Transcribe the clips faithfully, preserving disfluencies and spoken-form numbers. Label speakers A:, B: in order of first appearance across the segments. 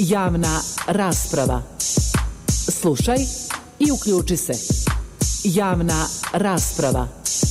A: Javna rasprava. Slušaj i uključi se. Javna rasprava.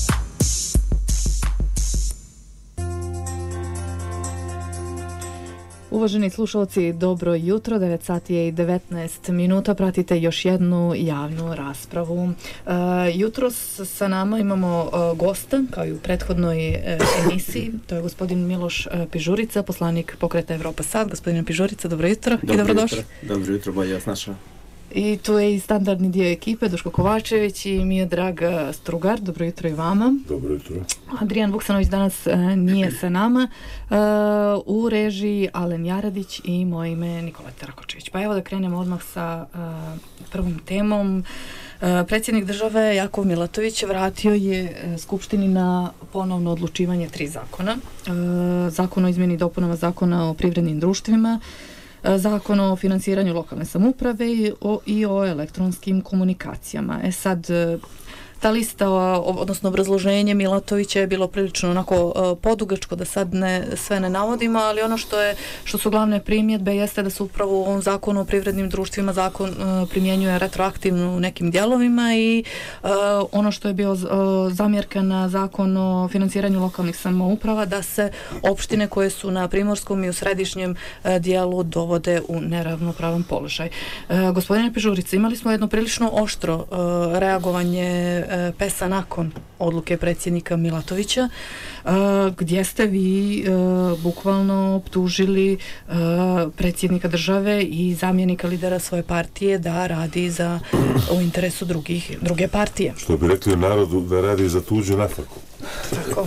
B: Uvaženi slušalci, dobro jutro, devet sati je i devetnaest minuta, pratite još jednu javnu raspravu. E, jutros sa nama imamo e, gosta, kao i u prethodnoj e, emisiji, to je gospodin Miloš e, Pižurica, poslanik Pokreta Evropa Sad. Gospodine Pižurica, dobro jutro
C: dobro
B: i dobrodošli.
C: Jutro. Dobro jutro, bolje vas našao.
B: I tu je i standardni dio ekipe, Duško Kovačević i Miodrag Strugar. Dobro jutro i vama.
D: Dobro jutro.
B: Adrijan Vuksanović danas e, nije sa nama. E, u režiji Alen Jaradić i moje ime Nikola Terakočević. Pa evo da krenemo odmah sa e, prvom temom. E, predsjednik države Jakov Milatović vratio je e, Skupštini na ponovno odlučivanje tri zakona. E, zakon o izmjeni i dopunama zakona o privrednim društvima, Zakon o financiranju lokalne samouprave i o, i o elektronskim komunikacijama. E sad, ta lista, odnosno obrazloženje Milatovića je bilo prilično onako podugačko, da sad ne, sve ne navodimo, ali ono što je, što su glavne primjedbe jeste da se upravo u ovom zakonu o privrednim društvima zakon uh, primjenjuje retroaktivno u nekim dijelovima i uh, ono što je bio uh, zamjerka na zakon o financiranju lokalnih samouprava, da se opštine koje su na primorskom i u središnjem uh, dijelu dovode u neravnopravan položaj. Uh, gospodine Pižurica, imali smo jedno prilično oštro uh, reagovanje Pesa nakon odluke predsjednika Milatovića, gdje ste vi bukvalno optužili predsjednika države i zamjenika lidera svoje partije da radi za u interesu drugih, druge partije.
D: Što bi rekli narodu, da radi za tuđu nafaku.
B: Tako.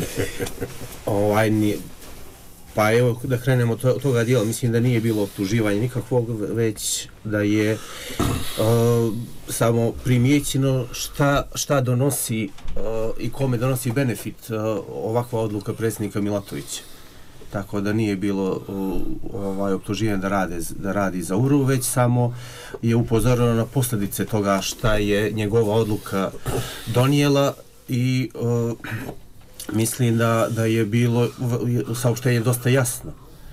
C: ovaj, nije, pa evo da krenemo od to, toga dijela, mislim da nije bilo optuživanja nikakvog, već da je uh, samo primijećeno šta, šta donosi uh, i kome donosi benefit uh, ovakva odluka predsjednika Milatovića. Tako da nije bilo uh, ovaj, optuživanje da, rade, da radi za uru, već samo je upozoreno na posljedice toga šta je njegova odluka donijela i uh, mislim da, da je bilo saopštenje dosta jasno.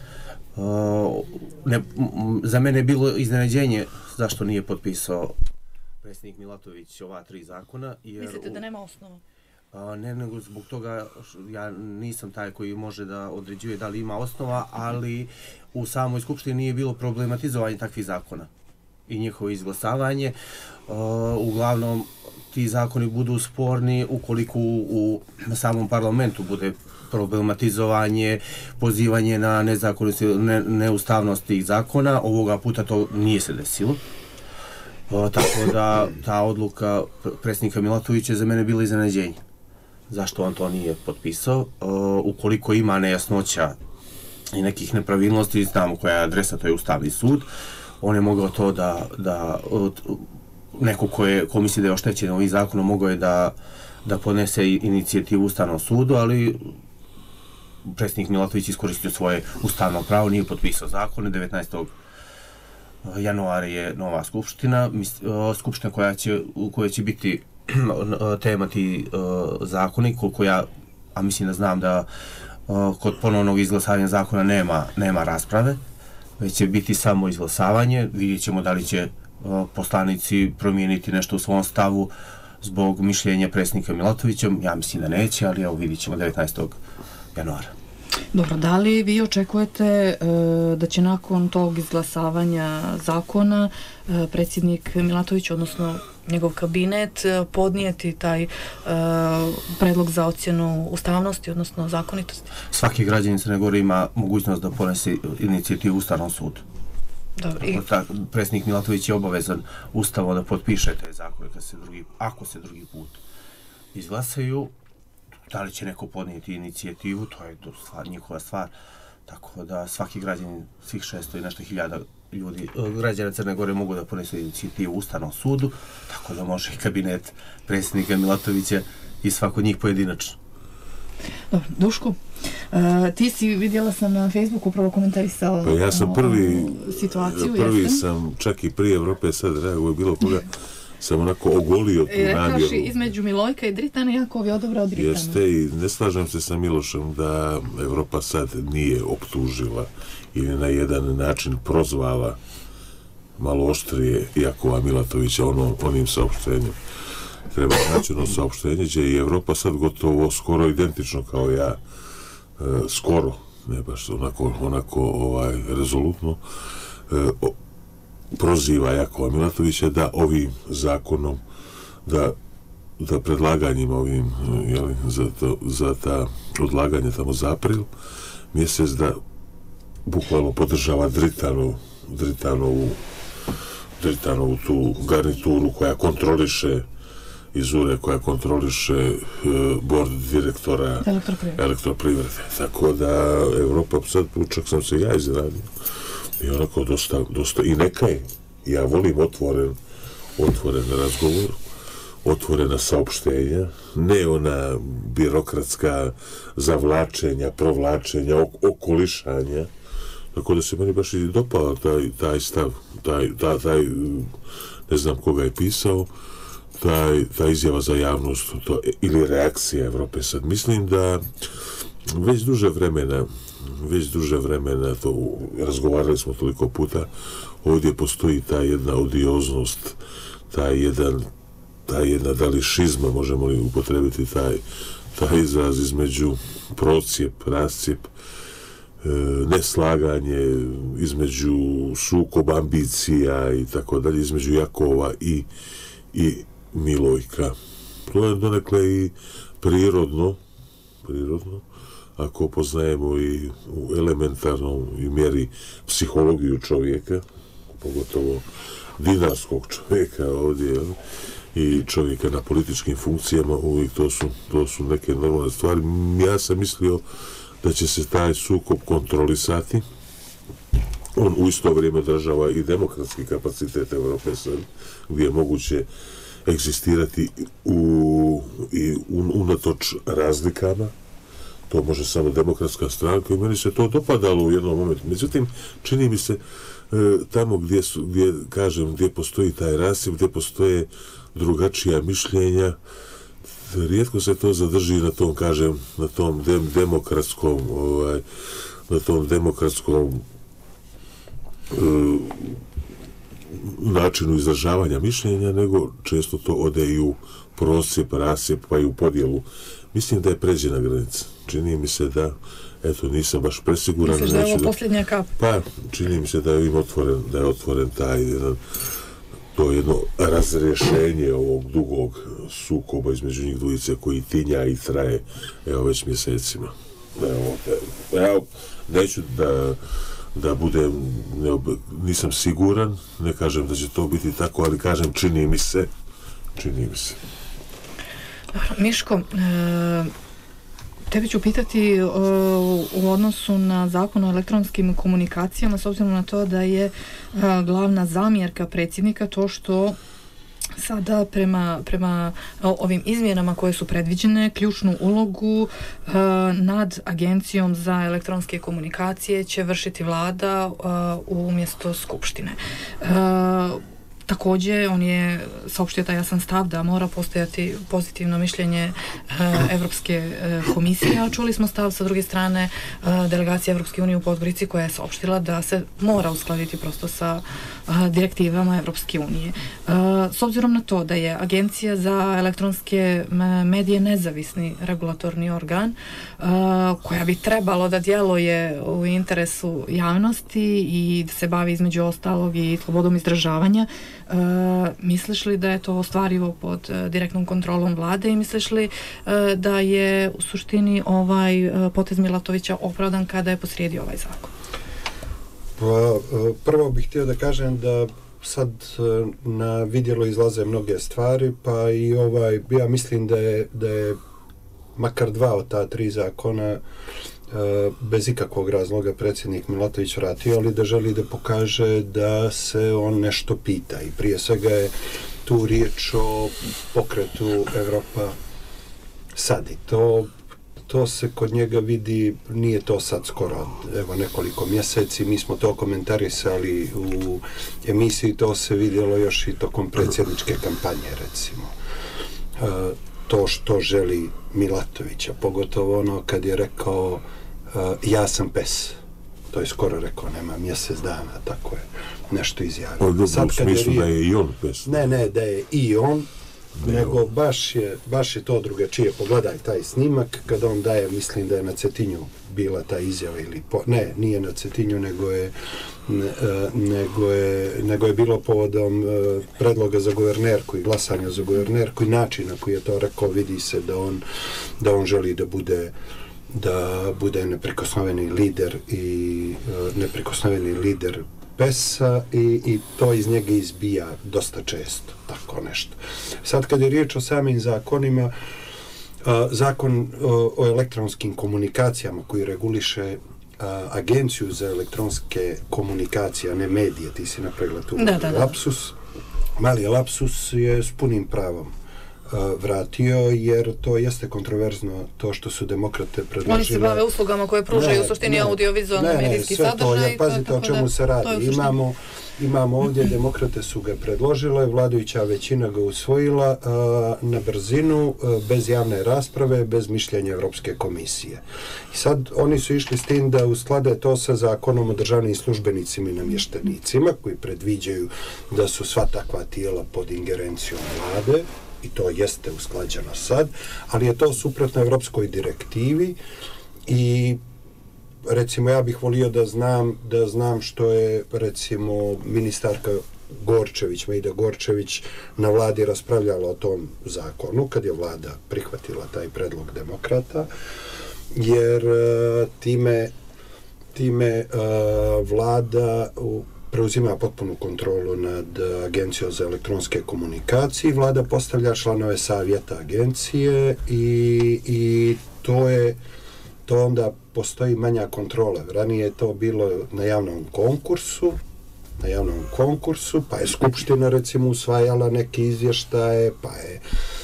C: Uh, ne, za mene je bilo iznenađenje zašto nije potpisao predsjednik Milatović ova tri zakona. Jer,
B: mislite da nema osnova?
C: Uh, ne, nego zbog toga ja nisam taj koji može da određuje da li ima osnova, ali u samoj skupštini nije bilo problematizovanje takvih zakona i njihovo izglasavanje. Uh, uglavnom, ti zakoni budu sporni ukoliko u, u na samom parlamentu bude problematizovanje, pozivanje na nezakonitosti, ne, neustavnost tih zakona. Ovoga puta to nije se desilo. O, tako da ta odluka predsjednika Milatovića za mene bila iznenađenje. Zašto on to nije potpisao? O, ukoliko ima nejasnoća i nekih nepravilnosti, znamo koja je adresa, to je Ustavni sud, on je mogao to da, da od, neko ko, je, ko misli da je oštećen ovim zakonom, mogao je da, da podnese inicijativu Ustavnom sudu, ali predsjednik Milatović iskoristio svoje ustavno pravo, nije potpisao zakone. devetnaestog januara je nova skupština, skupština koja će, u kojoj će biti tema ti zakoni, koliko ja, a mislim da znam da kod ponovnog izglasavanja zakona nema, nema rasprave, već će biti samo izglasavanje. Vidjet ćemo da li će poslanici promijeniti nešto u svom stavu zbog mišljenja predsjednika Milatovića. Ja mislim da neće, ali evo vidjet ćemo devetnaestog januara.
B: Dobro, da li vi očekujete e, da će nakon tog izglasavanja zakona e, predsjednik Milatović, odnosno njegov kabinet, e, podnijeti taj e, predlog za ocjenu ustavnosti, odnosno zakonitosti?
C: Svaki građanin Crne Gore ima mogućnost da ponese inicijativu Ustavnom sudu.
B: Dobro, i...
C: Predsjednik Milatović je obavezan ustavom da potpiše te zakone kad se drugi, ako se drugi put izglasaju. Da li će neko podnijeti inicijativu, to je stvar, njihova stvar. Tako da svaki građanin, svih šesto i nešto hiljada ljudi, građana Crne Gore mogu da ponesu inicijativu u Ustavnom sudu, tako da može i kabinet predsjednika Milatovića i svako njih pojedinačno.
B: Dobro, Duško, uh, ti si, vidjela sam na Facebooku, upravo komentarisao
D: pa ja sam prvi,
B: situaciju.
D: Prvi
B: jesam?
D: sam, čak i prije Evrope sad reagovao bilo koga, sam onako ogolio tu
B: e,
D: namjeru.
B: Rekaš između Milojka i Dritana, jako bi odobrao Dritana.
D: Jeste, i ne slažem se sa Milošem da Evropa sad nije optužila ili na jedan način prozvala malo oštrije Jakova Milatovića ono, onim saopštenjem. Treba naći ono saopštenje gdje je Evropa sad gotovo skoro identično kao ja, e, skoro, ne baš onako, onako ovaj, rezolutno, e, o, proziva Jakova Milatovića da ovim zakonom, da, da predlaganjima ovim, jeli, za, to, za ta odlaganje tamo za april mjesec, da bukvalno podržava Dritanovu, Dritanovu, Dritanovu tu garnituru koja kontroliše izure, koja kontroliše uh, board direktora
B: elektroprivrede.
D: elektroprivrede. Tako da Evropa sad, čak sam se ja izradio i onako dosta, dosta i neka je, ja volim otvoren otvoren razgovor, otvorena saopštenja, ne ona birokratska zavlačenja, provlačenja, ok okolišanja. Tako da se meni baš i dopao taj, taj stav, taj, taj, taj, ne znam koga je pisao, taj, ta izjava za javnost, to, ili reakcija Evrope. Sad mislim da već duže vremena, već duže vremena, to razgovarali smo toliko puta, ovdje postoji ta jedna odioznost, taj jedan, ta jedna da li šizma, možemo li upotrebiti taj, taj izraz između procijep, rascijep, neslaganje, između sukob ambicija i tako dalje, između Jakova i, i Milojka. To je donekle i prirodno, prirodno, ako poznajemo i u elementarnom i mjeri psihologiju čovjeka, pogotovo dinarskog čovjeka ovdje, i čovjeka na političkim funkcijama, uvijek to su, to su neke normalne stvari. Ja sam mislio da će se taj sukob kontrolisati. On u isto vrijeme održava i demokratski kapacitet Evrope sad, gdje je moguće egzistirati u, i un, unatoč razlikama. To može samo demokratska stranka i meni se to dopadalo u jednom momentu. Međutim, čini mi se e, tamo gdje, su, gdje, kažem, gdje postoji taj rasip, gdje postoje drugačija mišljenja, rijetko se to zadrži na tom, kažem, na tom dem, demokratskom, ovaj, na tom demokratskom e, načinu izražavanja mišljenja, nego često to ode i u prosjep, rasjep, pa i u podjelu. Mislim da je pređena granica. Čini mi se da, eto, nisam baš presiguran.
B: Misliš da je ovo posljednja kap?
D: Pa, čini mi se da je im otvoren, da je otvoren taj jedan, to jedno razrješenje ovog dugog sukoba između njih dvojice koji tinja i traje, evo, već mjesecima. Evo, evo, neću da, da budem, ne, nisam siguran, ne kažem da će to biti tako, ali kažem, čini mi se, čini mi se.
B: Miško, e, tebi ću pitati e, u odnosu na zakon o elektronskim komunikacijama, s obzirom na to da je e, glavna zamjerka predsjednika to što sada prema, prema ovim izmjenama koje su predviđene, ključnu ulogu e, nad Agencijom za elektronske komunikacije će vršiti vlada e, umjesto Skupštine. E, Također, on je saopštio taj jasan stav da mora postojati pozitivno mišljenje e, Evropske e, komisije, a čuli smo stav sa druge strane e, delegacije Evropske unije u Podgorici koja je saopštila da se mora uskladiti prosto sa e, direktivama Evropske unije. E, s obzirom na to da je Agencija za elektronske medije nezavisni regulatorni organ e, koja bi trebalo da djeluje u interesu javnosti i da se bavi između ostalog i slobodom izražavanja, Uh, misliš li da je to ostvarivo pod uh, direktnom kontrolom vlade i misliš li uh, da je u suštini ovaj uh, potez Milatovića opravdan kada je posrijedi ovaj zakon?
E: Pa, uh, prvo bih htio da kažem da sad uh, na vidjelo izlaze mnoge stvari, pa i ovaj, ja mislim da je, da je makar dva od ta tri zakona bez ikakvog razloga predsjednik Milatović vratio, ali da želi da pokaže da se on nešto pita i prije svega je tu riječ o pokretu Evropa sad i to to se kod njega vidi, nije to sad skoro, evo nekoliko mjeseci, mi smo to komentarisali u emisiji, to se vidjelo još i tokom predsjedničke kampanje, recimo. E, to što želi Milatovića, pogotovo ono kad je rekao e, ja sam pes. To je skoro rekao, nema mjesec dana, tako je nešto izjavio.
D: U smislu da je i on pes.
E: Ne, ne, da je i on, ne, nego baš je, baš je to drugačije. Pogledaj taj snimak, kada on daje, mislim da je na Cetinju bila ta izjava, ili po, ne, nije na Cetinju, nego je, ne, nego je, nego je bilo povodom uh, predloga za guvernerku i glasanja za guvernerku i način na koji je to rekao, vidi se da on, da on želi da bude da bude neprikosnoveni lider i uh, neprikosnoveni lider pesa i, i to iz njega izbija dosta često, tako nešto. Sad kad je riječ o samim zakonima, uh, zakon uh, o elektronskim komunikacijama koji reguliše uh, agenciju za elektronske komunikacije, a ne medije, ti si napravila tu
B: da, da, da.
E: lapsus, mali lapsus je s punim pravom vratio, jer to jeste kontroverzno, to što su demokrate predložile.
B: Oni se bave uslugama koje pružaju u suštini audiovizualno medijski sadržaj.
E: Pazite o čemu se radi. Imamo, imamo ovdje, demokrate su ga predložile, vladajuća većina ga usvojila a, na brzinu, a, bez javne rasprave, bez mišljenja Europske komisije. I sad oni su išli s tim da usklade to sa zakonom o državnim službenicima i namještenicima, koji predviđaju da su sva takva tijela pod ingerencijom vlade, i to jeste usklađeno sad, ali je to suprotno evropskoj direktivi i recimo ja bih volio da znam da znam što je recimo ministarka Gorčević, Majda Gorčević na vladi raspravljala o tom zakonu kad je vlada prihvatila taj predlog demokrata, jer time time vlada u preuzima potpunu kontrolu nad Agencijom za elektronske komunikacije. Vlada postavlja članove savjeta agencije i, i to je to onda postoji manja kontrola. Ranije je to bilo na javnom konkursu, na javnom konkursu, pa je Skupština recimo usvajala neke izvještaje, pa je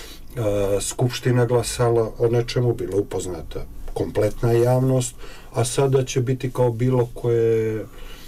E: a, Skupština glasala o nečemu, bila upoznata kompletna javnost, a sada će biti kao bilo koje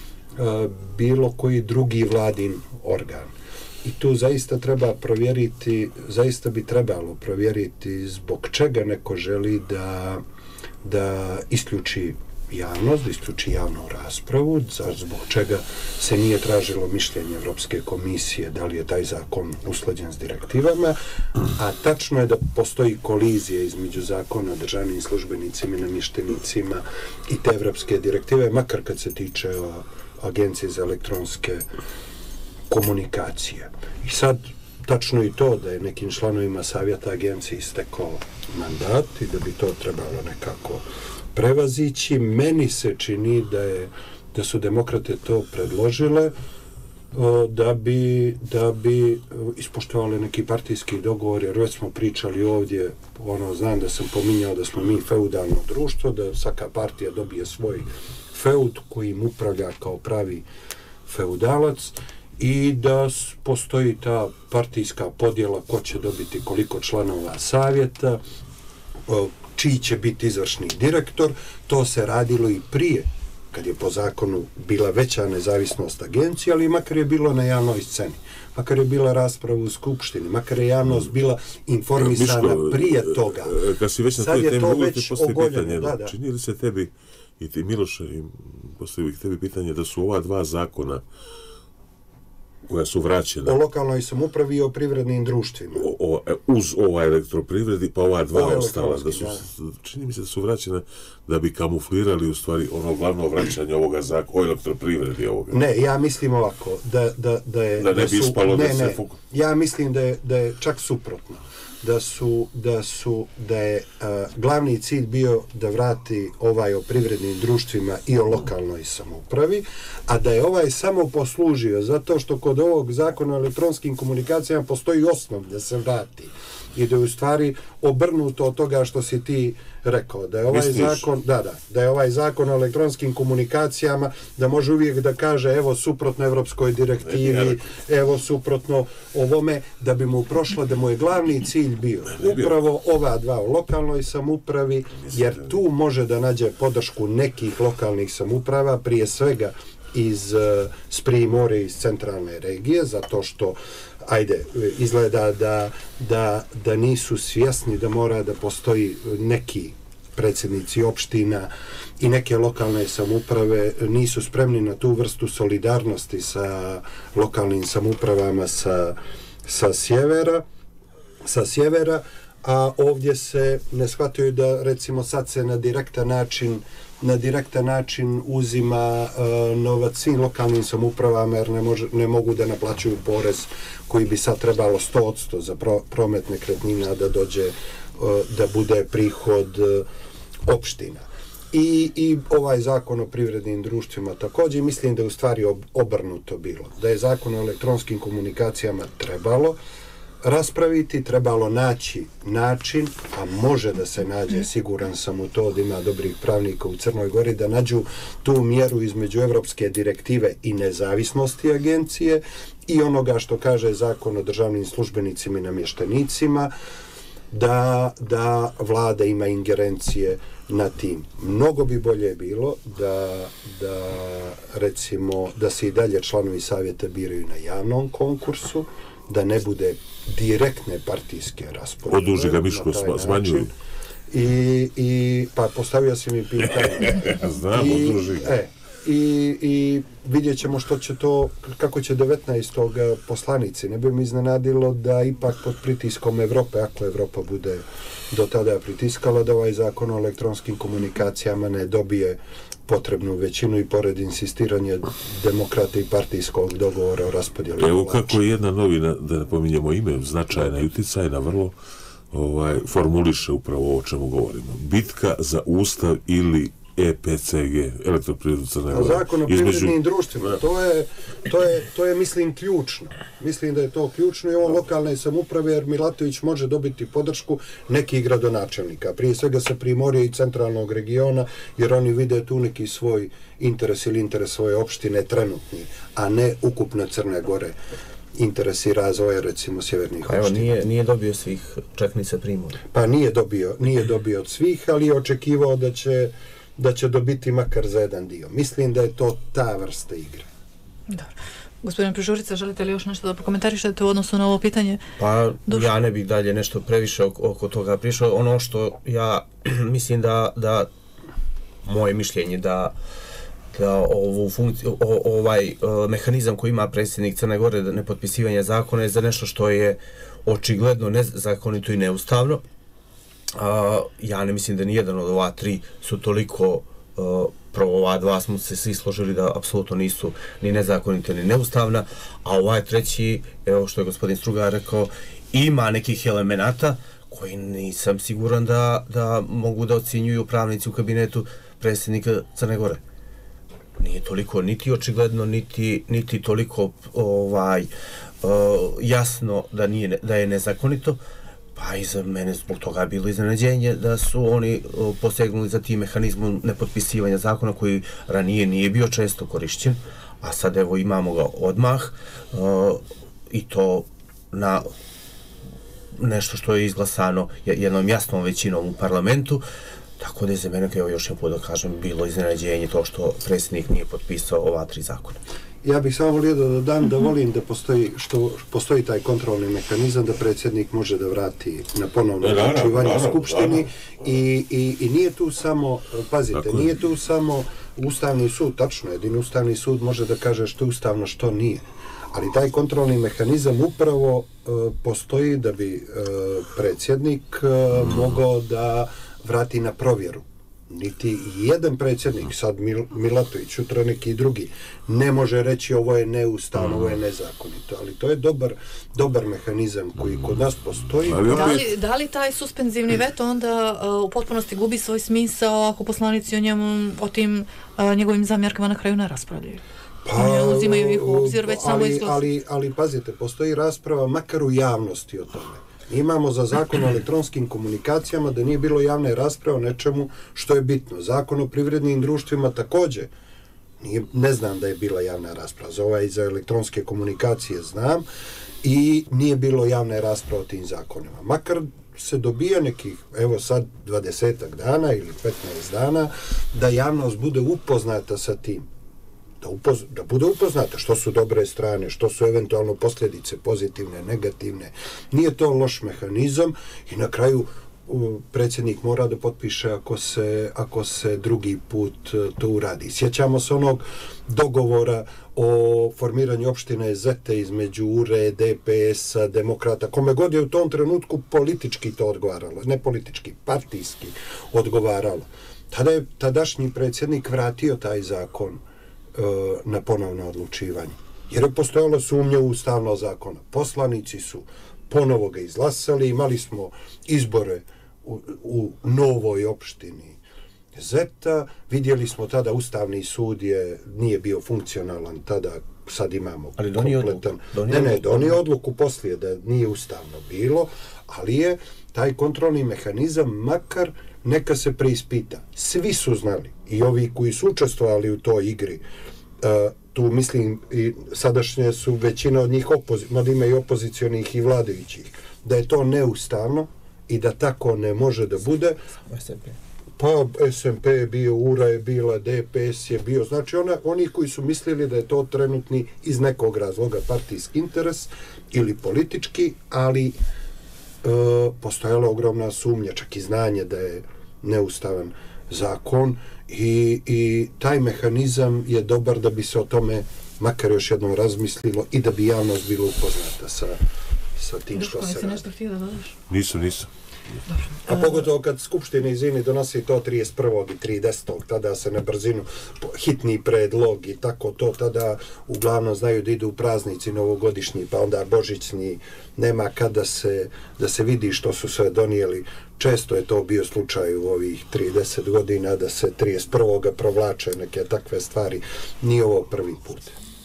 E: bilo koji drugi vladin organ. I tu zaista treba provjeriti, zaista bi trebalo provjeriti zbog čega neko želi da, da isključi javnost, da isključi javnu raspravu, zbog čega se nije tražilo mišljenje Evropske komisije da li je taj zakon usklađen s direktivama, a tačno je da postoji kolizija između zakona o državnim službenicima i namještenicima i te evropske direktive, makar kad se tiče o Agencije za elektronske komunikacije. I sad, tačno i to da je nekim članovima savjeta agencije istekao mandat i da bi to trebalo nekako prevazići. Meni se čini da je da su demokrate to predložile o, da bi da bi ispoštovali neki partijski dogovor, jer već smo pričali ovdje, ono, znam da sam pominjao da smo mi feudalno društvo, da svaka partija dobije svoj feud kojim upravlja kao pravi feudalac i da postoji ta partijska podjela ko će dobiti koliko članova savjeta, čiji će biti izvršni direktor. To se radilo i prije, kad je po zakonu bila veća nezavisnost agencije, ali makar je bilo na javnoj sceni, makar je bila rasprava u Skupštini, makar je javnost bila informisana Miško, prije toga.
D: Kad si već na toj temi, mogu ti postaviti pitanje, da, da. Čini li se tebi i ti Miloše, postavio bih tebi pitanje da su ova dva zakona koja su vraćena
E: o lokalnoj samoupravi i o privrednim društvima
D: o, o, uz ova elektroprivredi pa ova dva ostala da su, da. Čini mi se da su vraćene da bi kamuflirali u stvari ono glavno vraćanje ovoga zakona o elektroprivredi ovoga.
E: Ne, ja mislim ovako da, da, da je
D: da ne bi ispalo da,
E: ne,
D: se
E: ne,
D: fuk...
E: ja mislim da je, da je čak suprotno, da su da su da je uh, glavni cilj bio da vrati ovaj o privrednim društvima i o lokalnoj samoupravi, a da je ovaj samo poslužio zato što kod ovog zakona o elektronskim komunikacijama postoji osnov da se vrati. i da je u stvari obrnuto od toga što si ti rekao, da je ovaj
D: Misliš?
E: zakon, da, da, da je ovaj zakon o elektronskim komunikacijama, da može uvijek da kaže evo suprotno evropskoj direktivi, evo suprotno ovome, da bi mu prošlo, da mu je glavni cilj bio upravo ova dva u lokalnoj samoupravi, jer tu može da nađe podršku nekih lokalnih samouprava, prije svega iz uh, Primorja, iz centralne regije, zato što ajde, izgleda da, da, da nisu svjesni da mora da postoji neki predsjednici opština i neke lokalne samouprave nisu spremni na tu vrstu solidarnosti sa lokalnim samoupravama sa, sa sjevera, sa sjevera, a ovdje se ne shvataju da recimo sad se na direktan način na direktan način uzima uh, novac svim lokalnim samoupravama jer ne, može, ne mogu da naplaćuju porez koji bi sad trebalo sto posto za pro, promet nekretnina da dođe, uh, da bude prihod uh, opština. I, I ovaj zakon o privrednim društvima također, mislim da je u stvari ob, obrnuto bilo. Da je zakon o elektronskim komunikacijama trebalo raspraviti, trebalo naći način, a može da se nađe, siguran sam u to da ima dobrih pravnika u Crnoj Gori, da nađu tu mjeru između evropske direktive i nezavisnosti agencije i onoga što kaže zakon o državnim službenicima i namještenicima, da, da vlada ima ingerencije na tim. Mnogo bi bolje bilo da, da recimo, da se i dalje članovi savjeta biraju na javnom konkursu, da ne bude direktne partijske rasporede.
D: Oduži ga Miško, smanjuju.
E: I, i, pa postavio si mi pitanje.
D: Znam,
E: I,
D: oduži ga.
E: E, i, i vidjet ćemo što će to, kako će devetnaestog poslanici. Ne bi mi iznenadilo da ipak pod pritiskom Evrope, ako Evropa bude do tada pritiskala, da ovaj zakon o elektronskim komunikacijama ne dobije potrebnu većinu i pored insistiranja demokrata i partijskog dogovora o raspodjeli.
D: Evo kako je jedna novina, da ne pominjemo ime, značajna i uticajna, vrlo ovaj, formuliše upravo ovo o čemu govorimo. Bitka za ustav ili E P C G, elektroprivredu Crne Gore.
E: Zakon o privrednim između... društvima, to je, to, je, to je, mislim, ključno. Mislim da je to ključno i ovo lokalne samouprave, jer Milatović može dobiti podršku nekih gradonačelnika, prije svega sa Primorja i centralnog regiona, jer oni vide tu neki svoj interes ili interes svoje opštine trenutni, a ne ukupno Crne Gore interes i razvoja, recimo, sjevernih opština.
C: Evo, nije, nije dobio svih, čak ni sa Primorja.
E: Pa nije dobio, nije dobio od svih, ali je očekivao da će da će dobiti makar za jedan dio. Mislim da je to ta vrsta igre.
B: Da. Gospodine Prižurica, želite li još nešto da prokomentarišete u odnosu na ovo pitanje?
C: Pa
B: Duš?
C: ja ne bih dalje nešto previše oko, oko toga prišao. Ono što ja mislim da, da moje mišljenje da da ovu funkciju, o, ovaj uh, mehanizam koji ima predsjednik Crne Gore da nepotpisivanje zakona je za nešto što je očigledno nezakonito i neustavno. Uh, ja ne mislim da nijedan od ova tri su toliko uh, prvo ova dva smo se svi složili da apsolutno nisu ni nezakonite ni neustavna, a ovaj treći, evo što je gospodin Strugar rekao, ima nekih elemenata koji nisam siguran da, da mogu da ocjenjuju pravnici u kabinetu predsjednika Crne Gore. Nije toliko niti očigledno, niti, niti toliko ovaj uh, jasno da, nije, da je nezakonito. Pa i za mene zbog toga je bilo iznenađenje da su oni uh, posegnuli za tim mehanizmom nepotpisivanja zakona koji ranije nije bio često korišćen, a sad evo imamo ga odmah uh, i to na nešto što je izglasano jednom jasnom većinom u parlamentu, tako da je za mene, evo još jedan put da kažem, bilo iznenađenje to što predsjednik nije potpisao ova tri zakona.
E: Ja bih samo volio da dodam da volim da postoji, što postoji taj kontrolni mehanizam da predsjednik može da vrati na ponovno odlučivanje u Skupštini i, i, i nije tu samo, pazite, tako nije tu samo Ustavni sud, tačno, jedini Ustavni sud može da kaže što je ustavno, što nije. Ali taj kontrolni mehanizam upravo uh, postoji da bi uh, predsjednik uh, mogao da vrati na provjeru. Niti jedan predsjednik, sad Mil, Milatović, sutra neki drugi, ne može reći ovo je neustavno, ovo je nezakonito, ali to je dobar, dobar mehanizam koji kod nas postoji.
B: Da li, da li taj suspenzivni veto onda uh, u potpunosti gubi svoj smisao ako poslanici o njemu, o tim uh, njegovim zamjerkama na kraju ne raspravljaju? Pa, uzimaju ih u obzir, već
E: ali,
B: samo izglas.
E: Ali, ali pazite, postoji rasprava makar u javnosti o tome. Mi imamo za zakon o elektronskim komunikacijama da nije bilo javne rasprave o nečemu što je bitno. Zakon o privrednim društvima također nije, ne znam da je bila javna rasprava. Za ovaj za elektronske komunikacije znam i nije bilo javne rasprave o tim zakonima. Makar se dobija nekih, evo sad dvadesetak dana ili petnaest dana da javnost bude upoznata sa tim. Da, upoz, da bude upoznata što su dobre strane, što su eventualno posljedice pozitivne, negativne. Nije to loš mehanizam i na kraju uh, predsjednik mora da potpiše ako se, ako se drugi put uh, to uradi. Sjećamo se onog dogovora o formiranju opštine Zete između U R E, D P S-a, demokrata, kome god je u tom trenutku politički to odgovaralo, ne politički, partijski odgovaralo. Tada je tadašnji predsjednik vratio taj zakon na ponovno odlučivanje. Jer je postojalo sumnje u ustavno zakona. Poslanici su ponovo ga izglasali, imali smo izbore u, u novoj opštini Zeta, vidjeli smo tada Ustavni sud je, nije bio funkcionalan, tada sad imamo
C: ali donio
E: kompletan...
C: Odluku, donio
E: ne, ne,
C: odluku.
E: donio odluku poslije da nije ustavno bilo, ali je taj kontrolni mehanizam makar neka se preispita. Svi su znali, i ovi koji su učestvovali u toj igri, uh, tu mislim, i sadašnje su većina od njih, opozi- mada ima i opozicionih i vladajućih, da je to neustavno i da tako ne može da bude.
C: S M P.
E: Pa S M P je bio, U R A je bila, D P S je bio, znači ona, oni koji su mislili da je to trenutni iz nekog razloga partijski interes ili politički, ali E, postojala ogromna sumnja, čak i znanje da je neustavan zakon i, i taj mehanizam je dobar da bi se o tome makar još jednom razmislilo i da bi javnost bila upoznata sa, sa tim što se radi.
B: Nešto htio da dodaš?
D: Nisam, nisam.
E: A pogotovo kad Skupština izini donosi to trideset prvog i tridesetog tada se na brzinu hitni predlog i tako to, tada uglavnom znaju da idu u praznici novogodišnji, pa onda božićni, nema kada se, da se vidi što su sve donijeli. Često je to bio slučaj u ovih trideset godina da se trideset prvog provlače neke takve stvari. Nije ovo prvi put.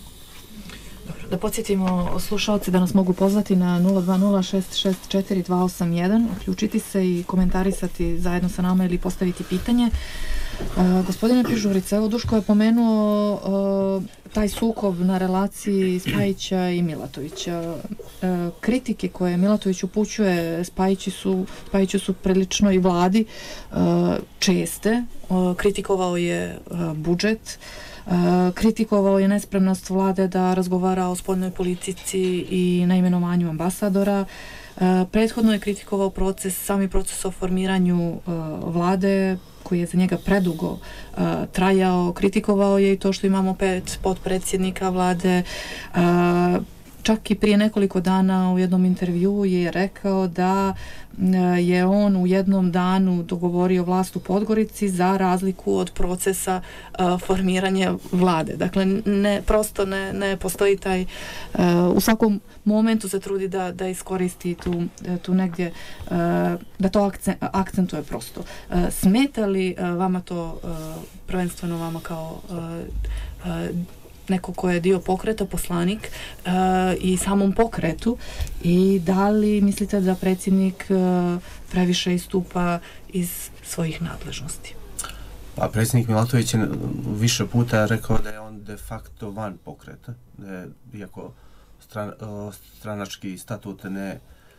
B: Dobro, da podsjetimo slušalci da nas mogu pozvati na nula dva nula šest šest četiri dva osam jedan, uključiti se i komentarisati zajedno sa nama ili postaviti pitanje. Uh, gospodine Pižurica, evo Duško je pomenuo uh, taj sukob na relaciji Spajića i Milatovića. Uh, kritike koje Milatović upućuje Spajiću su, Spajiću su prilično i vladi uh, česte. Uh, kritikovao je uh, budžet, Uh, kritikovao je nespremnost vlade da razgovara o spoljnoj politici i na imenovanju ambasadora. Uh, prethodno je kritikovao proces, sami proces o formiranju uh, vlade koji je za njega predugo uh, trajao. Kritikovao je i to što imamo pet potpredsjednika vlade. Uh, Čak i prije nekoliko dana u jednom intervjuu je rekao da je on u jednom danu dogovorio vlast u Podgorici za razliku od procesa uh, formiranja vlade. Dakle, ne, prosto ne, ne postoji taj, uh, u svakom momentu se trudi da, da iskoristi tu, tu negdje, uh, da to akcent, akcentuje prosto. Uh, smeta li uh, vama to, uh, prvenstveno vama kao uh, uh, neko ko je dio pokreta, poslanik uh, i samom pokretu, i da li mislite da predsjednik uh, previše istupa iz svojih nadležnosti?
C: Pa predsjednik Milatović je više puta rekao da je on de facto van pokreta, da je, iako stran, stranački statut ne,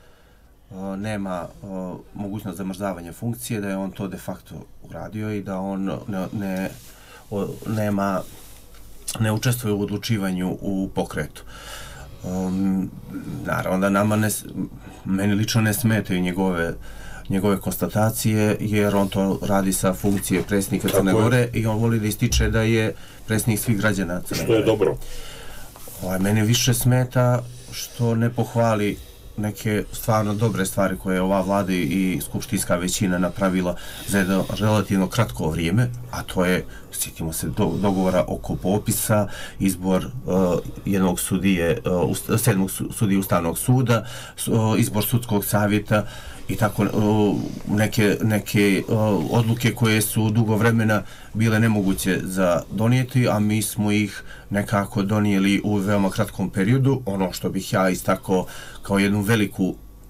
C: nema mogućnost zamrzavanja funkcije, da je on to de facto uradio i da on ne, ne, nema ne učestvuje u odlučivanju u pokretu. Um, naravno da nama ne, meni lično ne smetaju njegove, njegove konstatacije, jer on to radi sa funkcije predsjednika Crne Gore i on voli da ističe da je predsjednik svih građana Crne Gore.
D: Što je dobro.
C: Ovaj, mene više smeta što ne pohvali neke stvarno dobre stvari koje je ova vlada i skupštinska većina napravila za jedno relativno kratko vrijeme, a to je, sjetimo se, do, dogovora oko popisa, izbor uh, jednog sudije, uh, sedmog sudije Ustavnog suda, uh, izbor sudskog savjeta i tako uh, neke, neke uh, odluke koje su dugo vremena bile nemoguće za donijeti, a mi smo ih nekako donijeli u veoma kratkom periodu. Ono što bih ja istakao kao jednu veliku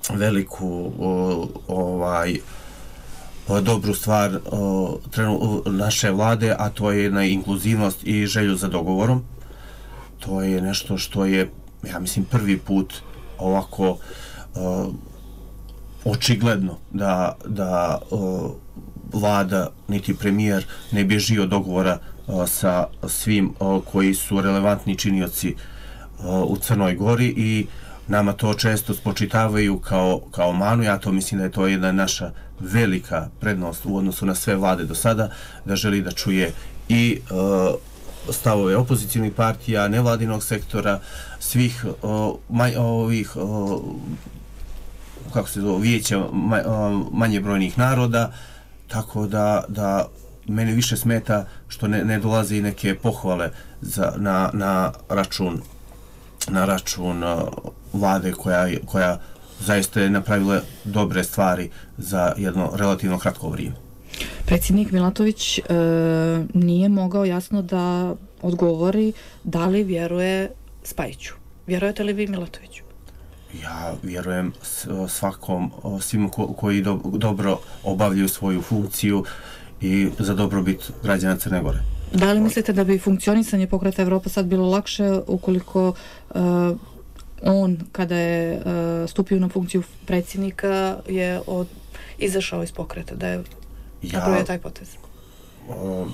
C: veliku o, ovaj o, dobru stvar o, trenu, naše vlade, a to je jedna inkluzivnost i želju za dogovorom. To je nešto što je, ja mislim, prvi put ovako o, očigledno da, da o, vlada niti premijer ne bježi od dogovora o, sa svim o, koji su relevantni činioci o, u Crnoj Gori i nama to često spočitavaju kao, kao manu. Ja to mislim da je to jedna naša velika prednost u odnosu na sve vlade do sada, da želi da čuje i o, stavove opozicijnih partija, nevladinog sektora, svih o, maj, ovih o, kako se zove, vijeća ma, o, manje brojnih naroda, tako da, da mene više smeta što ne, ne dolaze i neke pohvale za, na, na račun na račun o, vlade koja, koja zaista je napravila dobre stvari za jedno relativno kratko vrijeme.
B: Predsjednik Milatović e, nije mogao jasno da odgovori da li vjeruje Spajiću. Vjerujete li vi Milatoviću?
C: Ja vjerujem svakom, svim ko, koji do, dobro obavljaju svoju funkciju i za dobrobit građana Crne Gore.
B: Da li mislite da bi funkcionisanje Pokreta Evropa sad bilo lakše ukoliko uh, on, kada je uh, stupio na funkciju predsjednika, je od, izašao iz pokreta, da je napravio ja, taj potez?
C: O,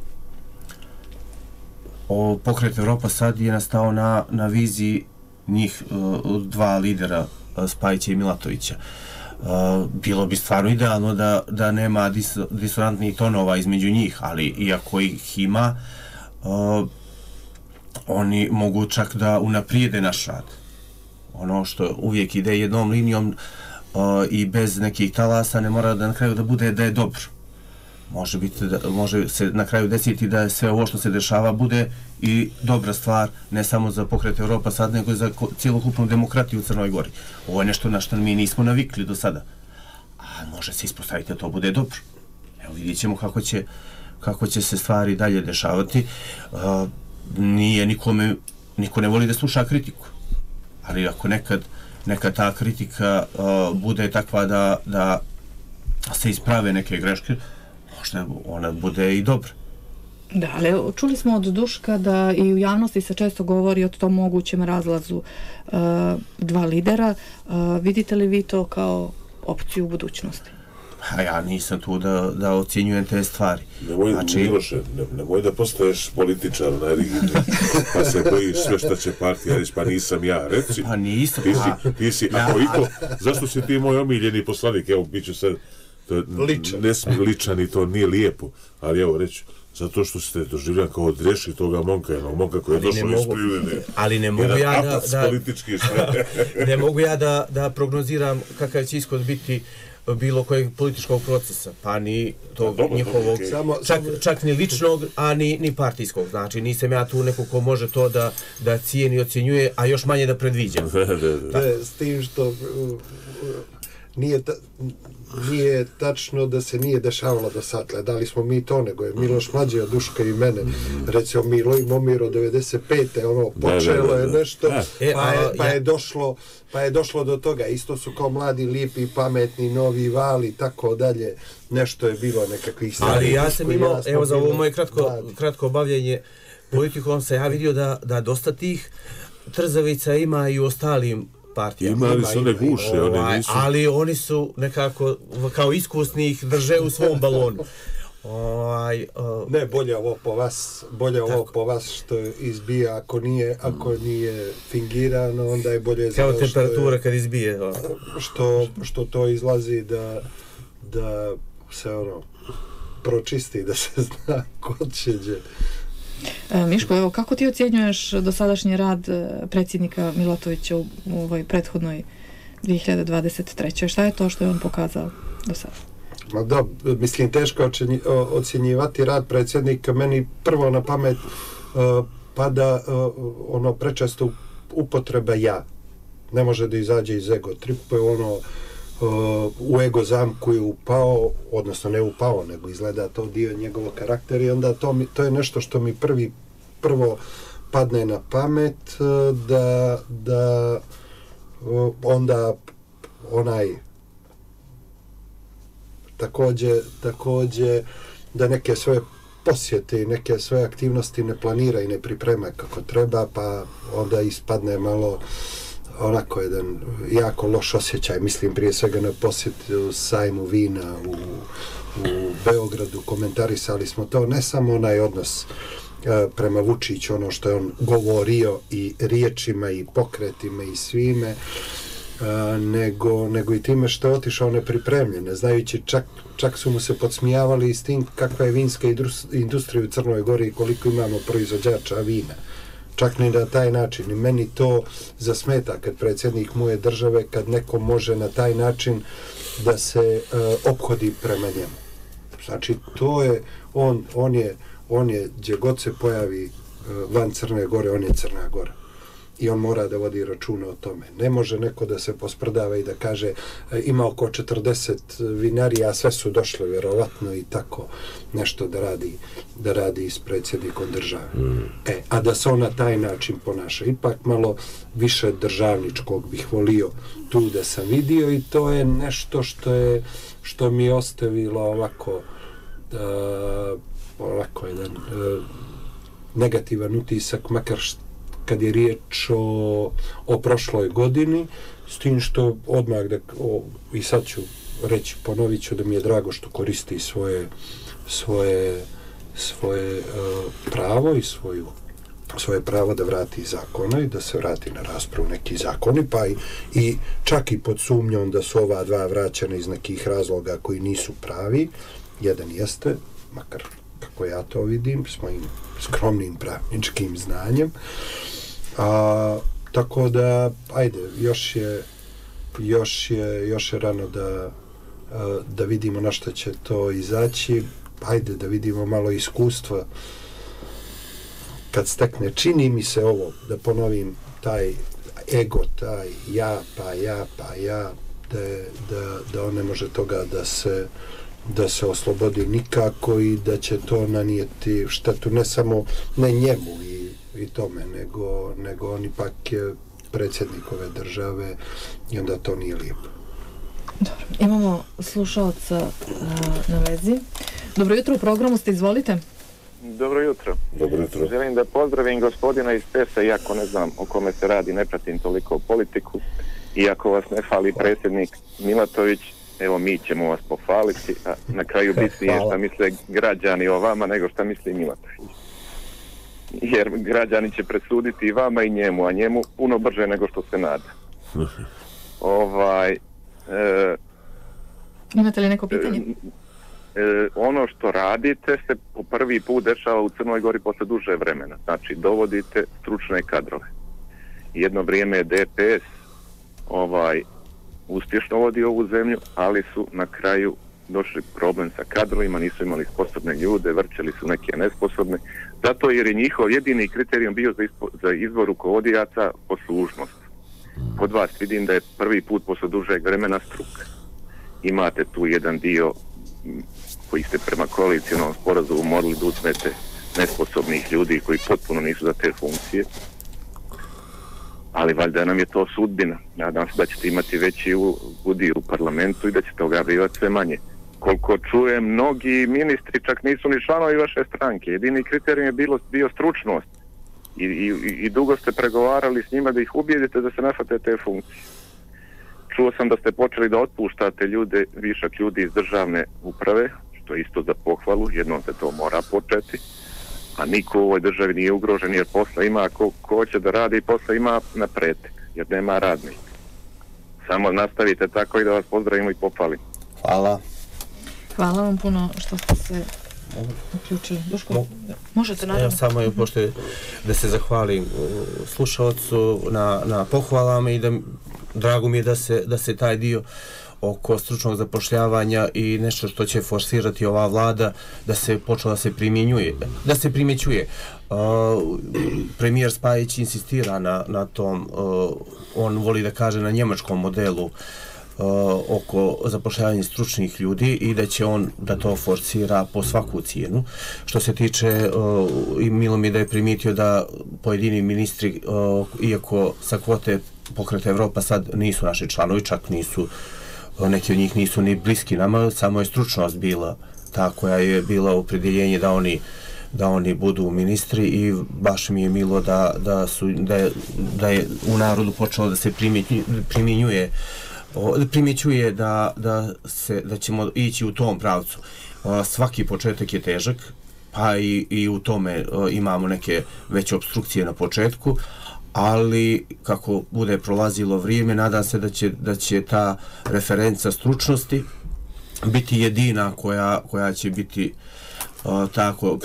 C: o, Pokret Evropa sad je nastao na, na viziji njih uh, dva lidera, uh, Spajića i Milatovića. Uh, bilo bi stvarno idealno da, da nema dis, disonantnih tonova između njih, ali iako ih ima, uh, oni mogu čak da unaprijede naš rad. Ono što uvijek ide jednom linijom uh, i bez nekih talasa, ne mora da na kraju da bude da je dobro. Može biti da, može se na kraju desiti da sve ovo što se dešava bude i dobra stvar, ne samo za Pokret Evropa sad, nego i za cijelokupnu demokratiju u Crnoj Gori. Ovo je nešto na što mi nismo navikli do sada. A može se ispostaviti da to bude dobro. Evo vidjet ćemo kako će, kako će se stvari dalje dešavati. Uh, nije nikome, niko ne voli da sluša kritiku. Ali ako nekad, nekad ta kritika uh, bude takva da, da se isprave neke greške, možda ona bude i dobra.
B: Da, ali čuli smo od Duška da i u javnosti se često govori o tom mogućem razlazu uh, dva lidera. Uh, vidite li vi to kao opciju u budućnosti?
C: A ja nisam tu da, da ocjenjujem te stvari.
D: Nemoj, znači, Miloše, ne, nemoj da postaješ političar najrigidni, pa se bojiš sve što će partija reći, pa nisam ja, reci.
C: Pa nisam.
D: Ti si, ti si, ako iko, zašto si ti moj omiljeni poslanik, evo, bit ću sad, to,
E: ličan.
D: Ne smi ličan i to nije lijepo, ali evo, reću, zato što ste doživljeni kao odreši toga momka, jednog momka koji je došao iz Privede.
C: Ali ne mogu ja da, da
D: politički
C: ne mogu ja da, da prognoziram kakav će ishod biti bilo kojeg političkog procesa, pa ni tog dobro, njihovog, okay. samo, čak, samo... čak ni ličnog, a ni, ni partijskog. Znači, nisam ja tu neko ko može to da, da cijeni, ocjenjuje, a još manje da predviđa.
E: S tim što uh, nije, ta, nije tačno da se nije dešavalo do sad. Dali smo mi to, nego je Miloš mlađi od Duška i mene. Recimo, Milo i Momir od devedeset pete ono, počelo je nešto, pa je, pa je došlo pa je došlo do toga. Isto su kao mladi, lijepi, pametni, novi vali, tako dalje. Nešto je bilo nekakvih stvari.
C: Ali ja sam imao, evo za ovo moje kratko, kratko bavljenje politikom, sam ja vidio da, da dosta tih trzavica ima i u ostalim partijama.
D: Imali su one guše,
C: ovaj,
D: one nisu.
C: Ali oni su nekako kao iskusni ih drže u svom balonu. Ovaj, uh,
E: ne, bolje ovo po vas, bolje tako. Ovo po vas što izbija, ako nije, ako nije fingirano, onda je bolje
C: kao temperatura kad izbije.
E: Što, što to izlazi da, da se ono pročisti, da se zna kod će gdje.
B: E, Miško, evo, kako ti ocjenjuješ dosadašnji rad predsjednika Milatovića u, u ovoj prethodnoj dvije hiljade dvadeset trećoj Šta je to što je on pokazao do sada?
E: Ma da, mislim, teško ocjenjivati rad predsjednika. Meni prvo na pamet uh, pada uh, ono prečesto upotreba ja. Ne može da izađe iz ego tripa, ono uh, u ego zamku je upao, odnosno ne upao, nego izgleda to dio njegovog karaktera i onda to, mi, to je nešto što mi prvi, prvo padne na pamet, uh, da, da uh, onda onaj također, također da neke svoje posjete i neke svoje aktivnosti ne planira i ne priprema kako treba, pa onda ispadne malo onako jedan jako loš osjećaj. Mislim prije svega na posjetu sajmu vina u, u Beogradu, komentarisali smo to, ne samo onaj odnos e, prema Vučiću, ono što je on govorio i riječima i pokretima i svime, a, nego, nego i time što je otišao nepripremljen, ne znajući, čak, čak su mu se podsmijavali i s tim kakva je vinska industrija u Crnoj Gori i koliko imamo proizvođača vina. Čak ni na taj način. I meni to zasmeta kad predsjednik moje države, kad neko može na taj način da se uh, ophodi prema njemu. Znači, to je, on, on je, on je, gdje god se pojavi uh, van Crne Gore, on je Crna Gora. I on mora da vodi računa o tome. Ne može neko da se posprdava i da kaže e, ima oko četrdeset vinarija, a sve su došle vjerovatno i tako nešto da radi, da radi s predsjednikom države. Mm. E, a da se on na taj način ponaša. Ipak malo više državničkog bih volio tu da sam vidio i to je nešto što je što mi je ostavilo ovako uh, ovako jedan uh, negativan utisak, makar što kad je riječ o, o prošloj godini, s tim što odmah da, o, i sad ću reći, ponovit ću da mi je drago što koristi svoje svoje, svoje uh, pravo i svoju, svoje pravo da vrati zakona i da se vrati na raspravu neki zakoni, pa i, i čak i pod sumnjom da su ova dva vraćane iz nekih razloga koji nisu pravi. Jedan jeste, makar kako ja to vidim, s mojim skromnim pravničkim znanjem. A, tako da, ajde, još je, još je, još je rano da, a, da vidimo na što će to izaći. Ajde, da vidimo malo iskustva kad stekne. Čini mi se ovo, da ponovim, taj ego, taj ja, pa ja, pa ja, da, da, da on ne može toga da se da se oslobodi nikako i da će to nanijeti štetu ne samo ne njemu i, i tome, nego, nego on ipak je predsjednik ove države i onda to nije lijepo.
B: Dobro, imamo slušalca uh, na vezi. Dobro jutro, u programu ste, izvolite.
F: Dobro jutro.
D: Dobro jutro.
F: Želim da pozdravim gospodina iz P E S-a, iako ne znam o kome se radi, ne pratim toliko politiku, iako vas ne fali predsjednik Milatović. Evo, mi ćemo vas pohvaliti, a na kraju bitnije šta misle građani o vama nego šta misli Milatović. Jer građani će presuditi i vama i njemu, a njemu puno brže nego što se nada. ovaj, e,
B: Imate li neko pitanje?
F: E, e, ono što radite se po prvi put dešava u Crnoj Gori posle duže vremena. Znači, dovodite stručne kadrove. Jedno vrijeme je D P S ovaj, uspješno vodi ovu zemlju, ali su na kraju došli problem sa kadrovima, nisu imali sposobne ljude, vrćeli su neke nesposobne, zato jer je njihov jedini kriterijum bio za, ispo, za izbor rukovodioca poslušnost. Kod vas vidim da je prvi put posle dužeg vremena struka. Imate tu jedan dio koji ste prema koalicionalnom sporazumu morali da uzmete nesposobnih ljudi koji potpuno nisu za te funkcije. Ali valjda nam je to sudbina. Nadam se da ćete imati veći udio u parlamentu i da ćete toga bivati sve manje. Koliko čujem, mnogi ministri čak nisu ni članovi vaše stranke. Jedini kriterijum je bilo, bio stručnost. I, i, I dugo ste pregovarali s njima da ih ubijedite da se nafate te funkcije. Čuo sam da ste počeli da otpuštate ljude, višak ljudi iz državne uprave, što je isto za pohvalu, jednom se to mora početi. A niko u ovoj državi nije ugrožen jer posla ima ko, ko hoće da radi i posla ima na pretek, jer nema radnika. Samo nastavite tako i da vas pozdravimo i pohvalim.
C: Hvala.
B: Hvala vam puno što ste se uključili. Duško, Mo- možete naravno.
C: Evo samo je pošto da se zahvalim slušalcu na, na pohvalama i da drago mi je da se, da se taj dio oko stručnog zapošljavanja i nešto što će forsirati ova vlada da se počela da se primjenjuje, da se primjećuje. Uh, premijer Spajić insistira na, na tom, uh, on voli da kaže na njemačkom modelu uh, oko zapošljavanja stručnih ljudi i da će on da to forsira po svaku cijenu. Što se tiče, uh, i milo mi je da je primijetio da pojedini ministri, uh, iako sa kvote Pokret Evropa sad nisu naši članovi, čak nisu, neki od njih nisu ni bliski nama, samo je stručnost bila ta koja je bila opredjeljenje da oni da oni budu ministri i baš mi je milo da, da, su, da, je, da je u narodu počelo da se primjenjuje primjećuje da, da, se, da ćemo ići u tom pravcu. Svaki početak je težak, pa i, i u tome imamo neke veće obstrukcije na početku, ali kako bude prolazilo vrijeme, nadam se da će, da će ta referenca stručnosti biti jedina koja, koja će biti o, tako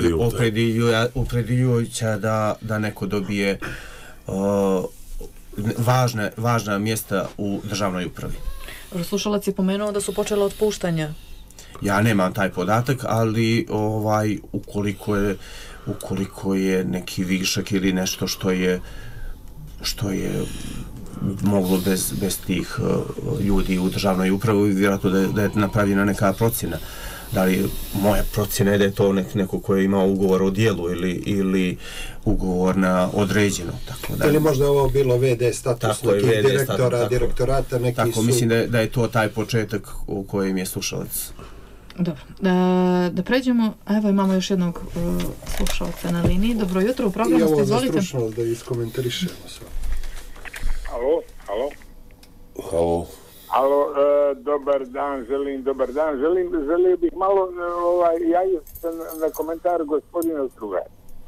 C: opredjeljujuća da, da neko dobije o, važne, važna mjesta u državnoj upravi.
B: Slušalac je pomenuo da su počela otpuštanja.
C: Ja nemam taj podatak, ali ovaj ukoliko je ukoliko je neki višak ili nešto što je što je moglo bez, bez tih uh, ljudi u državnoj upravi, vjerojatno da je, da je napravljena neka procjena. Da li moja procjena je da je to nek, neko ko je imao ugovor o dijelu ili, ili ugovor na određeno. Tako da,
E: ili možda ovo bilo ve de status nekih direktora, status, direktorata, neki
C: tako,
E: su...
C: mislim da je, da je to taj početak u kojem je slušalac.
B: Dobro, da, da pređemo, evo imamo još jednog uh, slušalca na liniji. Dobro jutro, u programu ste, izvolite.
E: I ovo za stručnost da iskomentarišemo sve.
G: Alo, alo.
D: Halo.
G: Alo, e, dobar dan, želim, dobar dan, želim, želim bih malo, ovaj, javio se na, na komentar gospodina Strugara.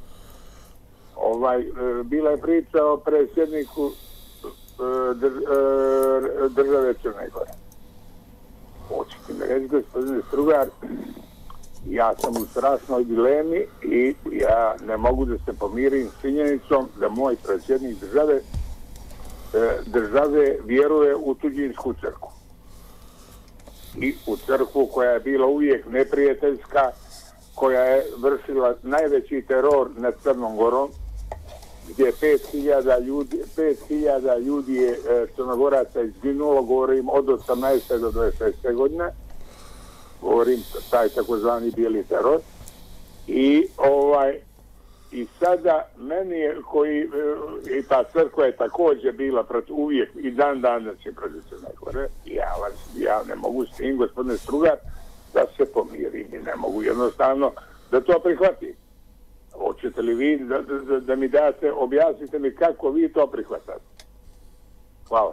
G: Ovaj, e, bila je priča o predsjedniku e, drž, e, države Crne Gore. Hoćete mi reći, gospodine Strugar, ja sam u strašnoj dilemi i ja ne mogu da se pomirim s činjenicom da moj predsjednik države države vjeruje u tuđinsku crkvu. I u crkvu koja je bila uvijek neprijateljska, koja je vršila najveći teror nad Crnom Gorom, gdje pet hiljada ljudi, pet hiljada ljudi je Crnogoraca izginulo, govorim od osamnaeste do dvadeset šeste godine, govorim taj takozvani bijeli teror. I ovaj I sada meni je koji, i ta crkva je također bila protiv, uvijek i dan danas je protiv Crne Gore. Ja, vas, ja ne mogu s tim, gospodine Strugar, da se pomirim i ne mogu jednostavno da to prihvatim. Hoćete li vi da, da, da mi date, objasnite mi kako vi to prihvatate? Hvala.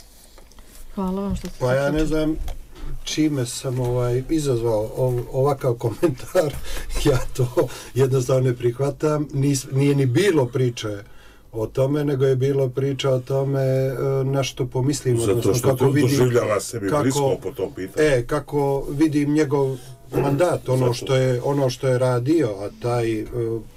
B: Hvala vam što ste...
E: Pa ja ne znam čime sam ovaj izazvao ov, ovakav komentar, ja to jednostavno ne prihvatam, Nis, nije ni bilo priče o tome, nego je bilo priča o tome e, na što pomislim.
D: Zato što kako vidim, doživljava sebi kako, blisko po tom pitanju.
E: E, kako vidim njegov mandat, ono što je, ono što je radio, a taj e,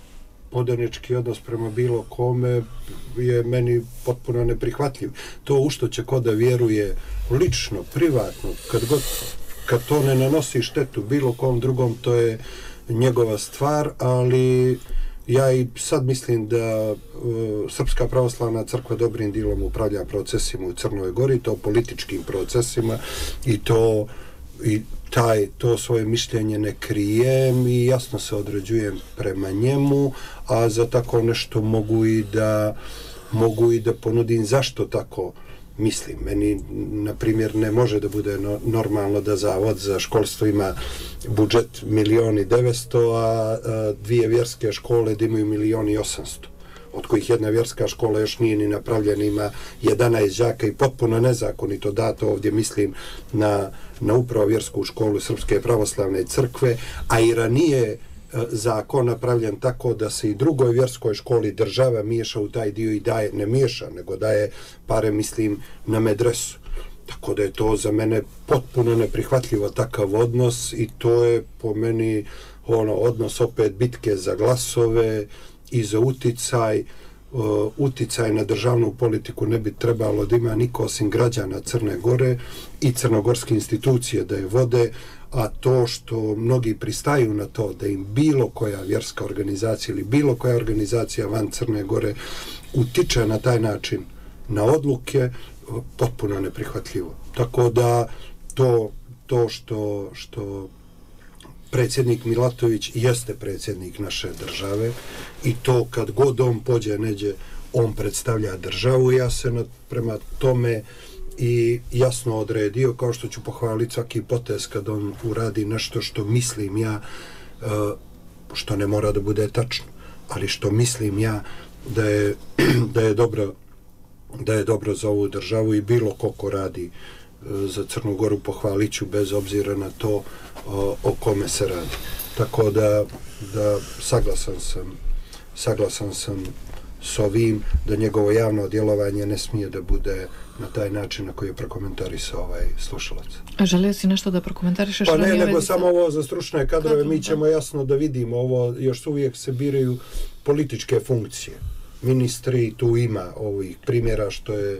E: podanički odnos prema bilo kome je meni potpuno neprihvatljiv. To u što će ko da vjeruje lično, privatno, kad, god, kad to ne nanosi štetu bilo kom drugom, to je njegova stvar, ali ja i sad mislim da uh, Srpska pravoslavna crkva dobrim dijelom upravlja procesima u Crnoj Gori, to političkim procesima i to i taj, to svoje mišljenje ne krijem i jasno se određujem prema njemu, a za tako nešto mogu i da mogu i da ponudim zašto tako mislim. Meni, na primjer, ne može da bude no, normalno da Zavod za školstvo ima budžet milijon i devetsto, a, a dvije vjerske škole da imaju milijon i osamsto, od kojih jedna vjerska škola još nije ni napravljena, ima jedanaest đaka i potpuno nezakonito dato, ovdje mislim na, na upravo vjersku školu Srpske pravoslavne crkve, a i ranije zakon napravljen tako da se i drugoj vjerskoj školi država miješa u taj dio i daje, ne miješa, nego daje pare, mislim, na medresu. Tako da je to za mene potpuno neprihvatljivo takav odnos i to je po meni ono odnos opet bitke za glasove i za uticaj. Uh, uticaj na državnu politiku ne bi trebalo da ima niko osim građana Crne Gore i crnogorske institucije da je vode, a to što mnogi pristaju na to da im bilo koja vjerska organizacija ili bilo koja organizacija van Crne Gore utiče na taj način na odluke, potpuno neprihvatljivo. Tako da to, to što, što predsjednik Milatović jeste predsjednik naše države i to kad god on pođe neđe on predstavlja državu. Ja se na, prema tome i jasno odredio, kao što ću pohvaliti svaki potez kad on uradi nešto što mislim ja, što ne mora da bude tačno, ali što mislim ja da je, da je dobro da je dobro za ovu državu i bilo ko ko radi za Crnu Goru pohvalit ću bez obzira na to o, o kome se radi. Tako da, da saglasan sam saglasan sam s ovim da njegovo javno djelovanje ne smije da bude na taj način na koji je prokomentarisao ovaj slušalac.
B: A želio si nešto da prokomentarišeš?
E: Pa ne, nego samo ovo za stručne kadrove, mi ćemo jasno da vidimo ovo, još uvijek se biraju političke funkcije. Ministri, tu ima ovih primjera što je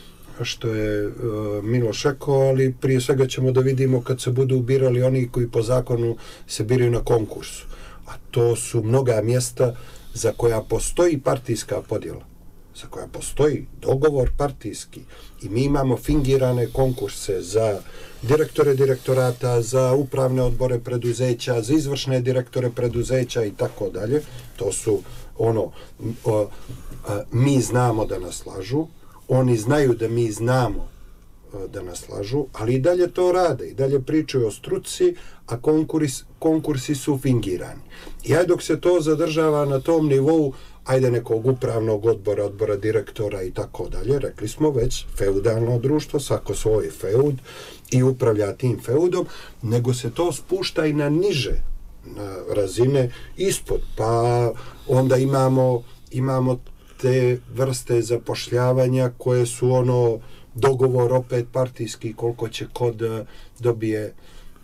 E: što je uh, Miloš rekao, ali prije svega ćemo da vidimo kad se budu birali oni koji po zakonu se biraju na konkursu. A to su mnoga mjesta za koja postoji partijska podjela, za koja postoji dogovor partijski i mi imamo fingirane konkurse za direktore direktorata, za upravne odbore preduzeća, za izvršne direktore preduzeća i tako dalje. To su ono, o, a, mi znamo da nas lažu, oni znaju da mi znamo a, da nas lažu, ali i dalje to rade, i dalje pričaju o struci, a konkurs, konkursi su fingirani. I aj dok se to zadržava na tom nivou, ajde nekog upravnog odbora, odbora direktora i tako dalje, rekli smo već, feudalno društvo, svako svoj feud i upravlja tim feudom, nego se to spušta i na niže, na razine ispod, pa onda imamo, imamo te vrste zapošljavanja koje su ono dogovor opet partijski koliko će kod dobije,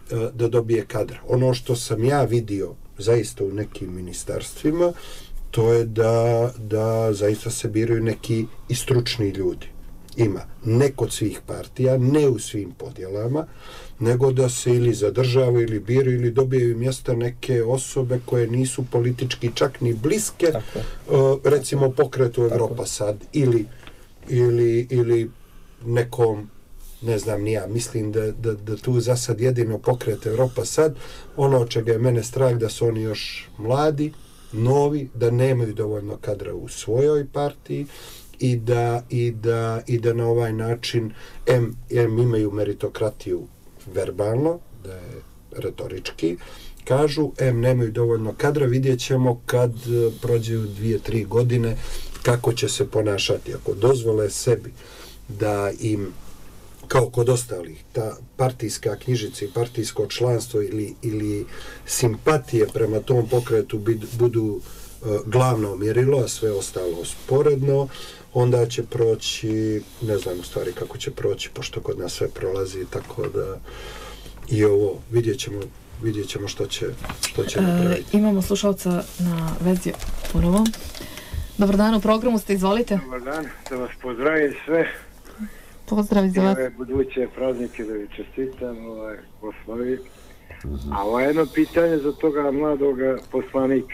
E: da dobije kadra. Ono što sam ja vidio zaista u nekim ministarstvima, to je da, da zaista se biraju neki i stručni ljudi. Ima ne kod svih partija, ne u svim podjelama, nego da se ili zadržavaju ili biraju ili dobijaju mjesta neke osobe koje nisu politički čak ni bliske, uh, recimo pokretu Evropa sad ili, ili, ili nekom, ne znam ni ja, mislim da, da, da tu za sad jedino pokret Evropa sad, ono čega je mene strah da su oni još mladi, novi, da nemaju dovoljno kadra u svojoj partiji i da, i da, i da na ovaj način em, em imaju meritokratiju verbalno, da je retorički, kažu, em nemaju dovoljno kadra, vidjet ćemo kad prođe dvije, tri godine kako će se ponašati. Ako dozvole sebi da im, kao kod ostalih, ta partijska knjižica i partijsko članstvo ili, ili simpatije prema tom pokretu bid, budu uh, glavno mjerilo, a sve ostalo sporedno, onda će proći, ne znam u stvari kako će proći, pošto kod nas sve prolazi, tako da i ovo, vidjet ćemo, vidjet ćemo što će, što će napraviti.
B: E, imamo slušalca na vezi ponovo. Dobar dan, u programu ste, izvolite.
H: Dobar dan, da vas pozdravim sve.
B: Pozdrav iz vas.
H: Ove buduće praznike da vi čestitam, ovaj, poslovi. A ovo jedno pitanje za toga mladoga poslanika.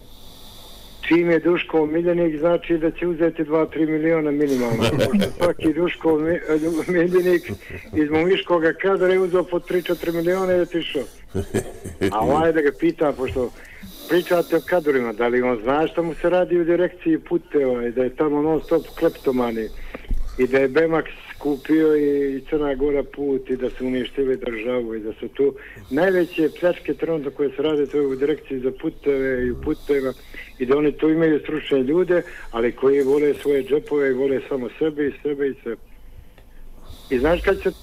H: Čim je Duškov miljenik, znači da će uzeti dva do tri miliona minimalno. Pošto svaki Duškov miljenik iz Momiškoga kadra je uzeo po tri do četiri miliona i je otišao. A ovaj da ga pitam, pošto pričate o kadrima, da li on zna što mu se radi u direkciji puteva i da je tamo non stop kleptomani i da je Bemax kupio i Crna Gora put i da su uništili državu i da su tu najveće pljačke trenutno koje se rade to u direkciji za puteve i u puteva i da oni tu imaju stručne ljude, ali koji vole svoje džepove i vole samo sebe i sebe i sebe. I znaš kad se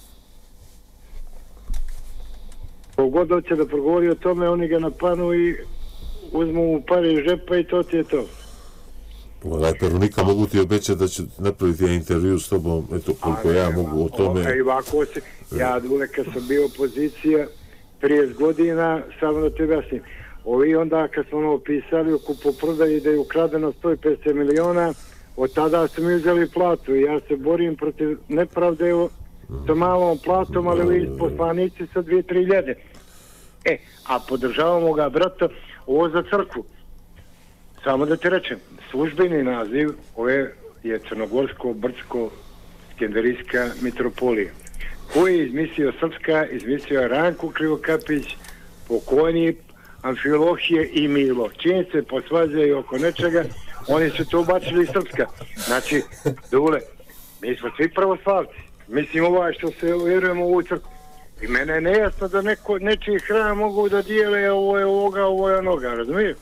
H: pogod će da progovori o tome, oni ga napanu i uzmu mu pare iz žepa i to ti je to.
D: Onaj Perunika, mogu ti obećati da ću napraviti ja intervju s tobom, eto koliko ja mogu o tome.
H: Okay, ovako se, ja uvek kad sam bio opozicija trideset godina, samo da te objasnim. Ovi onda kad smo ono pisali o kupoprodaji da je ukradeno sto pedeset miliona, od tada su mi uzeli platu i ja se borim protiv nepravde sa malom platom, ali vi poslanici sa dvije, tri ljede. E, a podržavamo ga, brata, ovo za crkvu. Samo da ti rečem, službeni naziv ove je Crnogorsko-Brdsko-Skenderijska mitropolija. Ko je izmislio Srpska, izmislio Ranko Krivokapić, pokojni Amfilohije i Milo. Čim se posvađaju oko nečega, Oni su to ubacili iz Srpska. Znači, Dule, mi smo svi pravoslavci. Mislim, ovaj što se vjerujemo u crkvu. I mene je nejasno da neko, nečiji hram mogu da dijele ovo je ovoga, ovo je onoga, razumiješ?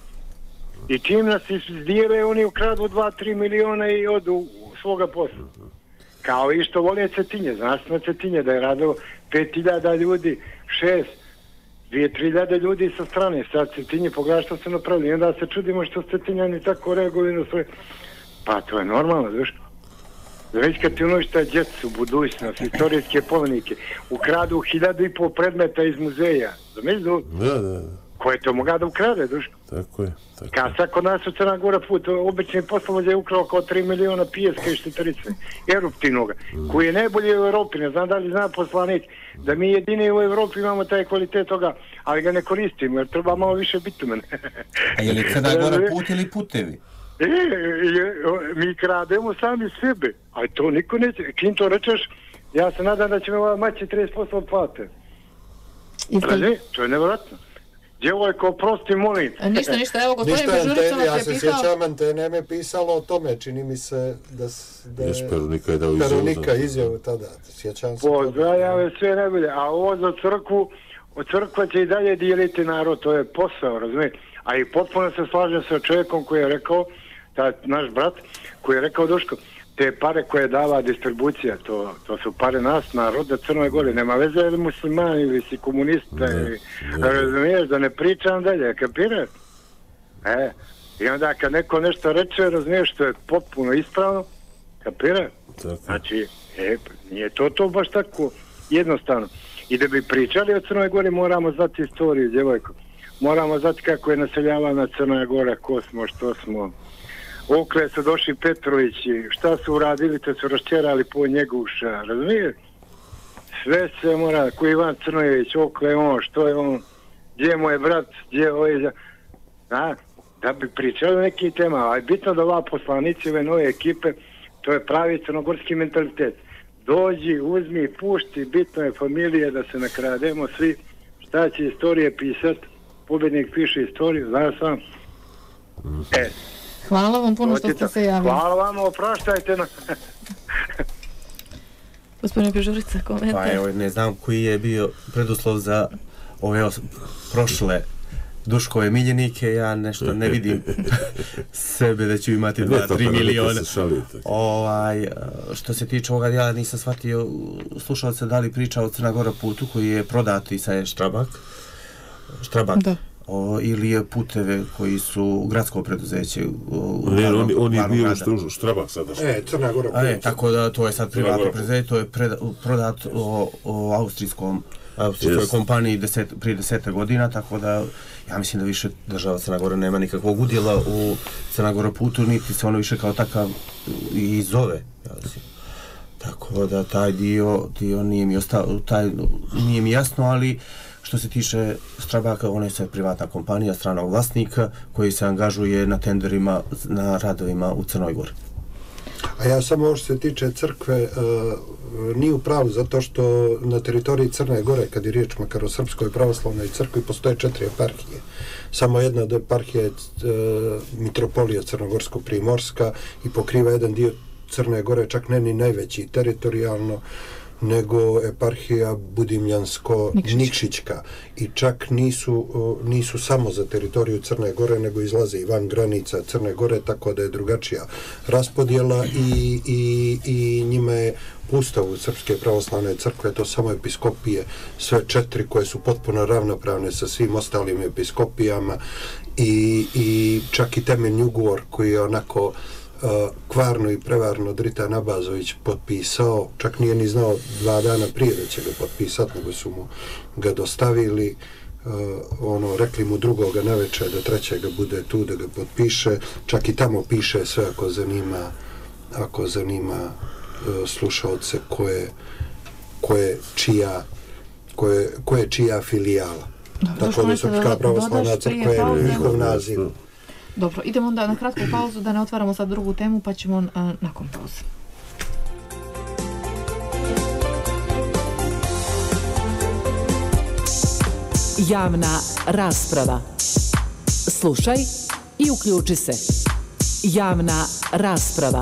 H: I čim nas izdijele, oni ukradu dva, tri miliona i odu u svoga posla. Kao i što vole Cetinje, znaš na Cetinje da je radilo pet hiljada ljudi, šest, dvije, tri hiljade ljudi sa strane, sad Cetinje pogledaj što se napravili. I onda se čudimo što Cetinjani tako reaguju na svoje. Pa to je normalno, znaš. Već kad ti unošta djecu, budućnost, istorijske pomenike, ukradu hiljadu i pol predmeta iz muzeja. Zamisli,
D: Da, da, da.
H: ko je to mogao da ukrade, duško?
D: Tako je. Tako.
H: Kad sad kod nas u Crna Gora put, obični poslovođa je ukrao kao tri miliona pijeska i štitarice, eruptivnoga, koji je najbolji u Evropi, ne znam da li zna poslanik, da mi jedini u Evropi imamo taj kvalitet toga, ali ga ne koristimo, jer treba malo više bitumen.
C: A je li Crna Gora put ili putevi?
H: E, je, mi krademo sami sebe, ali to niko neće, kim to rečeš, ja se nadam da će me ova maći trideset posto plate. Razi, to je nevjerojatno. Djevojko, prosti, molim.
B: A ništa, ništa, evo gospodin Pežurica vas
E: ja
B: je
E: se
B: pitao.
E: sjećam, Antene me pisalo o tome, čini mi se da, s- da
D: Ješ Perunika je dao izjavu.
E: Perunika izjavu tada, sjećam se.
H: Pozdravljam sve najbolje, a ovo za crkvu, od crkva će i dalje dijeliti narod, to je posao, razumijete? A i potpuno se slažem sa čovjekom koji je rekao, taj naš brat, koji je rekao, Duško, te pare koje dava distribucija, to, to su pare nas, naroda Crnoj Gori, nema veze ili muslimani ili si komunista, ili, razumiješ, da ne pričam dalje, kapiraš? E, i onda kad neko nešto reče, razumiješ, što je potpuno ispravno, kapiraš?
D: Tako.
H: Znači, e, nije to to baš tako jednostavno. I da bi pričali o Crnoj Gori moramo znati istoriju, djevojko. Moramo znati kako je naseljavana Crna Gora, ko smo, što smo. Okle su došli Petrovići, šta su uradili, te su rašćerali po Njeguša, razumiješ? Sve se mora, ko Ivan Crnojević, okle on, što je on, gdje mu je brat, gdje je ovaj, da, da bi pričali o nekim temama, ali bitno da ova poslanici ove nove ekipe, to je pravi crnogorski mentalitet. Dođi, uzmi, pušti, bitno je familije da se nakrademo svi, šta će istorije pisat, pobjednik piše istoriju, znaš sam. E,
B: Hvala vam puno što ste se javili.
H: hvala vam, opraštajte na...
B: Gospodine Pežurica, komentar.
C: Pa evo, ne znam koji je bio preduslov za ove os- prošle Duškove miljenike, ja nešto ne vidim sebe da ću imati dva, tri miliona. Ovaj, što se tiče ovoga, ja nisam shvatio slušalca da li priča o Crna Gora putu koji je prodat i sad je Štrabak. Štrabak.
B: Da.
C: O, ili je puteve koji su gradsko preduzeće u
D: Ne, on, on je
C: glavnog
D: bio
C: grada.
D: što Štrabak sada.
E: E, Crna Gora.
C: A je, tako da to je sad privatno
D: Gora.
C: preduzeće, to je pred, prodat o, o austrijskom austrijskoj
D: Yes.
C: kompaniji deset, prije deseta godina, tako da ja mislim da više država Crna Gora nema nikakvog udjela u Crna Gora putu, niti se ono više kao takav i zove. Ja mislim. Tako da taj dio, dio nije mi ostao, taj nije mi jasno, ali što se tiče Štrabaka, ona je sve privatna kompanija stranog vlasnika koji se angažuje na tenderima, na radovima u Crnoj Gori.
E: A ja samo ovo što se tiče crkve, uh, nije u pravu, zato što na teritoriji Crne Gore, kad je riječ makar o Srpskoj pravoslavnoj crkvi, postoje četiri eparhije. Samo jedna od eparhije je uh, mitropolija Crnogorsko-Primorska i pokriva jedan dio Crne Gore, čak ne ni najveći teritorijalno, nego eparhija Budimljansko-Nikšićka i čak nisu, uh, nisu samo za teritoriju Crne Gore, nego izlaze i van granica Crne Gore, tako da je drugačija raspodjela i, i, i njima je Ustavu Srpske pravoslavne crkve, to samo episkopije, sve četiri koje su potpuno ravnopravne sa svim ostalim episkopijama i, i čak i temeljni ugovor koji je onako Uh, kvarno i prevarno Dritan Abazović potpisao, čak nije ni znao dva dana prije da će ga potpisati, nego su mu ga dostavili, uh, ono, rekli mu drugoga navečer da trećega bude tu da ga potpiše, čak i tamo piše sve ako zanima, ako zanima uh, slušaoce ko je, ko je čija, ko je, ko je čija filijala.
B: Dobro,
E: tako da Srpska pravoslavna crkva je njihov naziv.
B: Dobro, idemo onda na kratku pauzu da ne otvaramo sad drugu temu, pa ćemo uh, nakon pauze.
A: Javna rasprava. Slušaj i uključi se. Javna rasprava.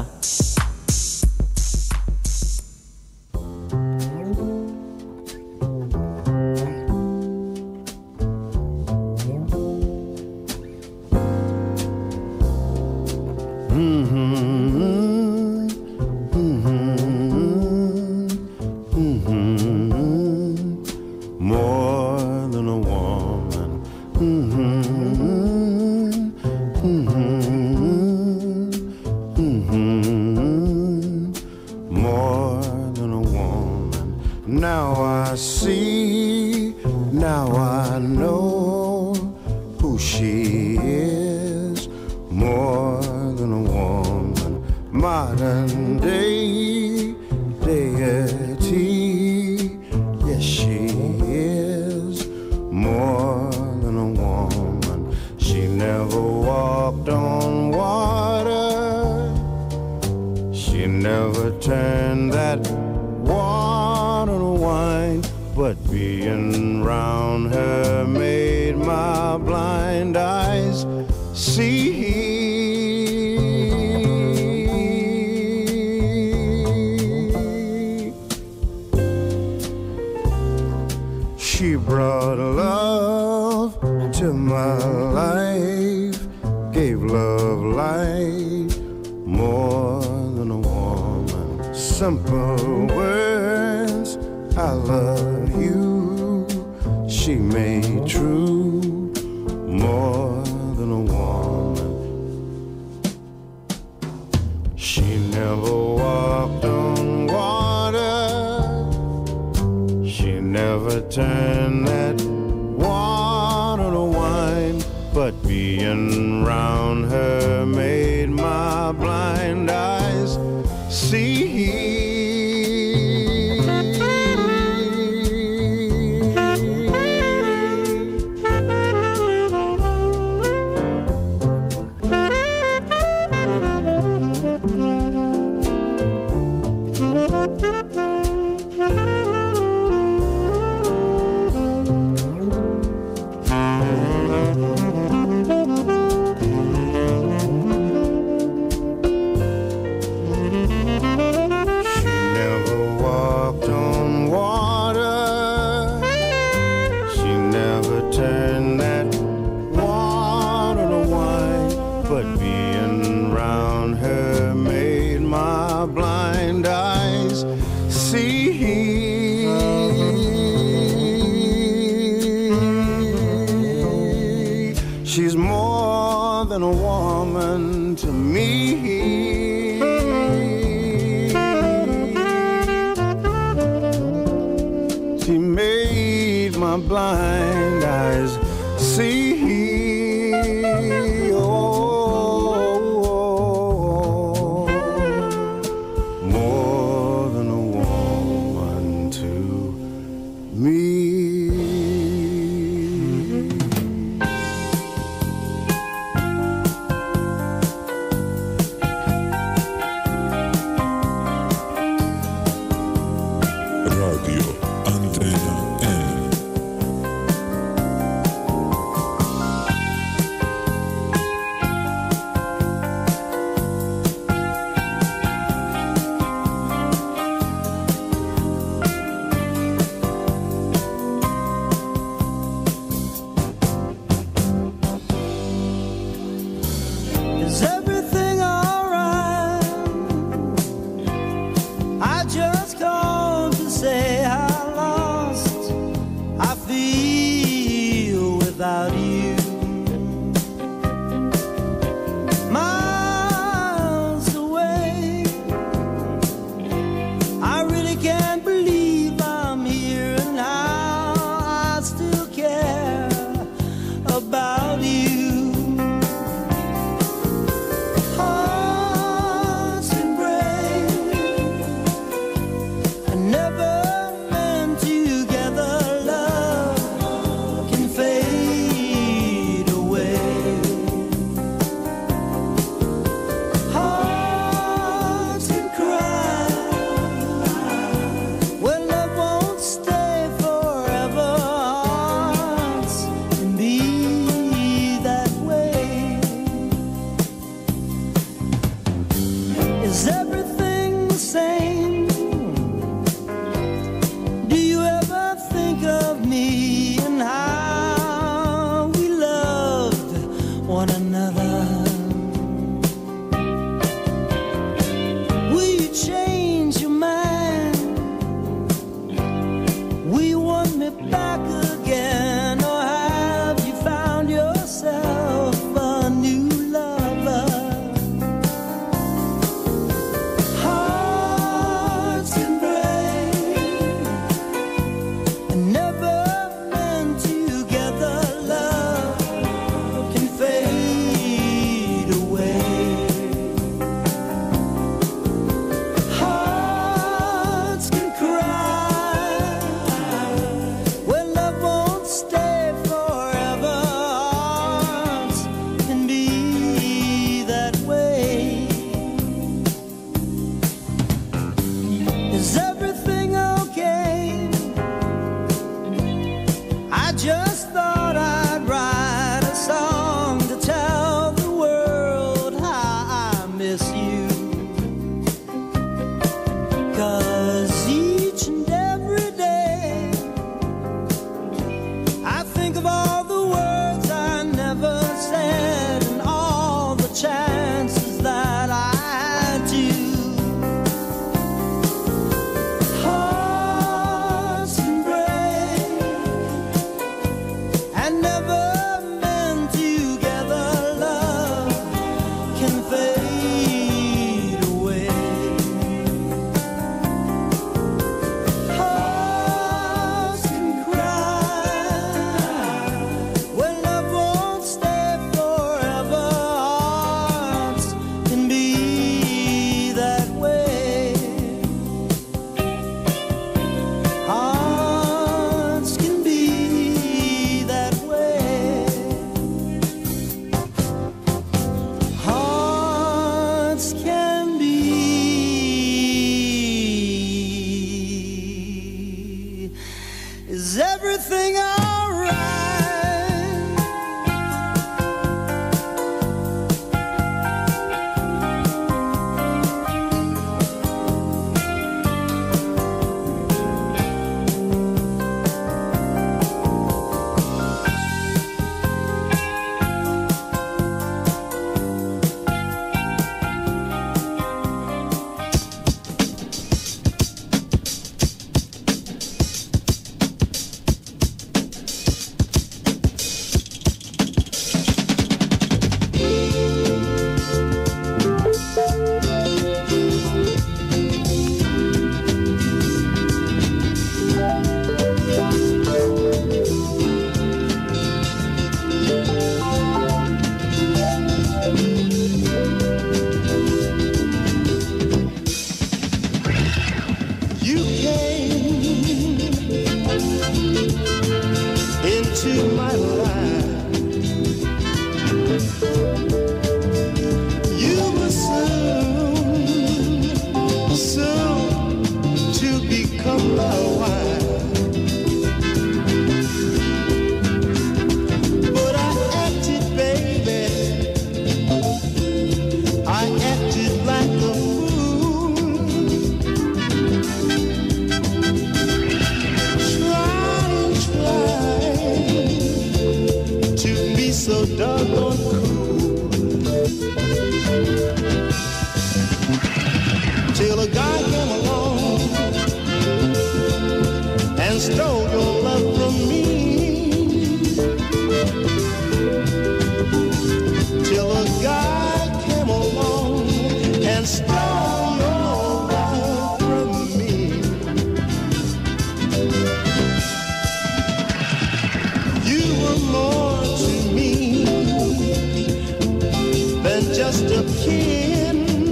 D: Radio Antena N.
I: Is everything okay? I just thought I'd write a song to tell the world how I miss you. 'Cause each and every day I think of all the words I never said and all the chances that I had to. Hearts can break and never been together. Love can fade away. Hearts can cry when love won't stay forever. Hearts can be that way. Hearts can be that way. Hearts can be. Is everything all right? You came into my life. You were soon, soon to become my wife. But I acted, baby, I acted like a fool. Trying, trying to be so doggone cool. Till a guy came along and stole your love from me. Till a guy came along and stole your love from me. You were more to me than just a kin.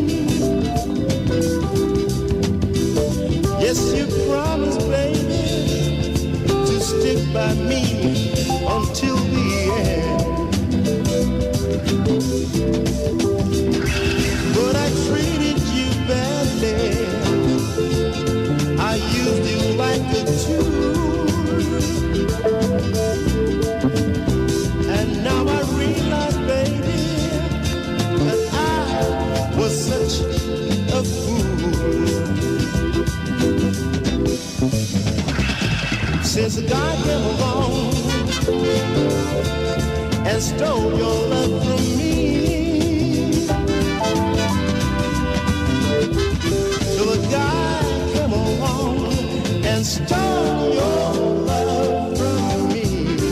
I: Yes, you promised, baby, to stick by me until the end. But I treated you badly. I used you like a tool. And now I realize, baby, that I was such a fool. Since a guy came along and stole your love from me, till a guy came along and stole your love from me.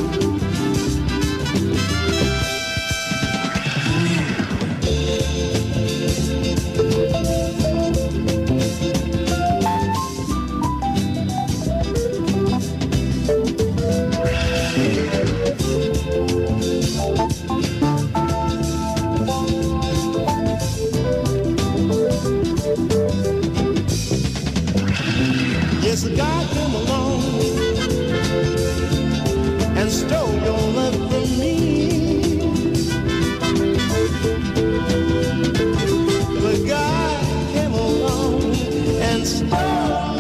I: Yes, a guy came along and stole your love from me. The guy came along and stole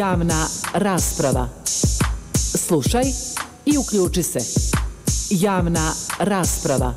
A: Javna rasprava. Slušaj i uključi se. Javna rasprava.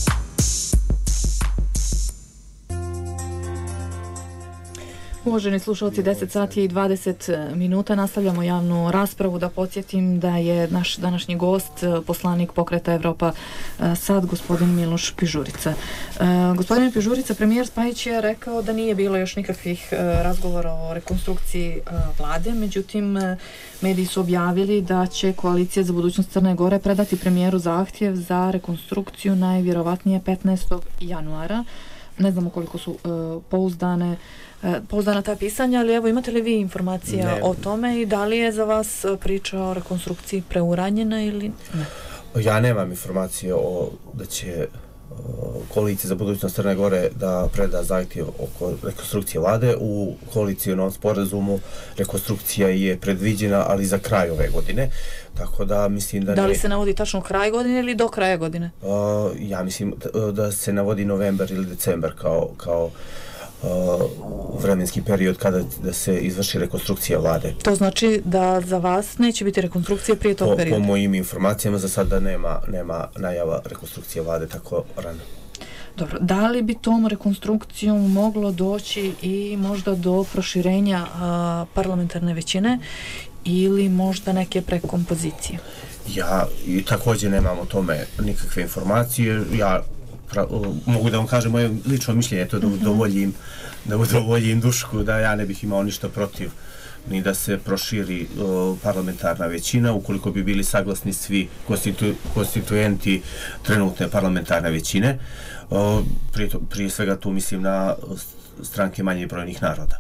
B: Uvaženi slušalci, deset sati i dvadeset minuta, nastavljamo javnu raspravu. Da podsjetim da je naš današnji gost poslanik Pokreta Evropa sad, gospodin Miloš Pižurica. Gospodine Pižurica, premijer Spajić je rekao da nije bilo još nikakvih razgovora o rekonstrukciji vlade, međutim mediji su objavili da će Koalicija za budućnost Crne Gore predati premijeru zahtjev za rekonstrukciju najvjerovatnije petnaestog januara. Ne znamo koliko su uh, pouzdane, uh, pouzdana ta pisanja, ali evo, imate li vi informacija ne. o tome i da li je za vas priča o rekonstrukciji preuranjena ili ne?
C: Ja nemam informacije o da će uh, Koalicija za budućnost Crne Gore da preda zahtjev oko rekonstrukcije vlade. U koalicijonom sporazumu rekonstrukcija je predviđena, ali za kraj ove godine. Tako da mislim da...
B: Da li
C: ne...
B: se navodi tačno kraj godine ili do kraja godine?
C: Uh, ja mislim da, da se navodi novembar ili decembar kao, kao uh, vremenski period kada da se izvrši rekonstrukcija vlade.
B: To znači da za vas neće biti rekonstrukcije prije tog
C: po,
B: perioda?
C: Po mojim informacijama za sada nema, nema najava rekonstrukcije vlade tako rano.
B: Dobro, da li bi tom rekonstrukcijom moglo doći i možda do proširenja a, parlamentarne većine ili možda neke prekompozicije?
C: Ja i također nemam o tome nikakve informacije. Ja pra, mogu da vam kažem moje lično mišljenje, to da udovoljim, da udovoljim Dušku, da ja ne bih imao ništa protiv ni da se proširi uh, parlamentarna većina, ukoliko bi bili saglasni svi konstitu, konstituenti trenutne parlamentarne većine. Uh, prije, to, prije svega tu mislim na stranke manje brojnih naroda.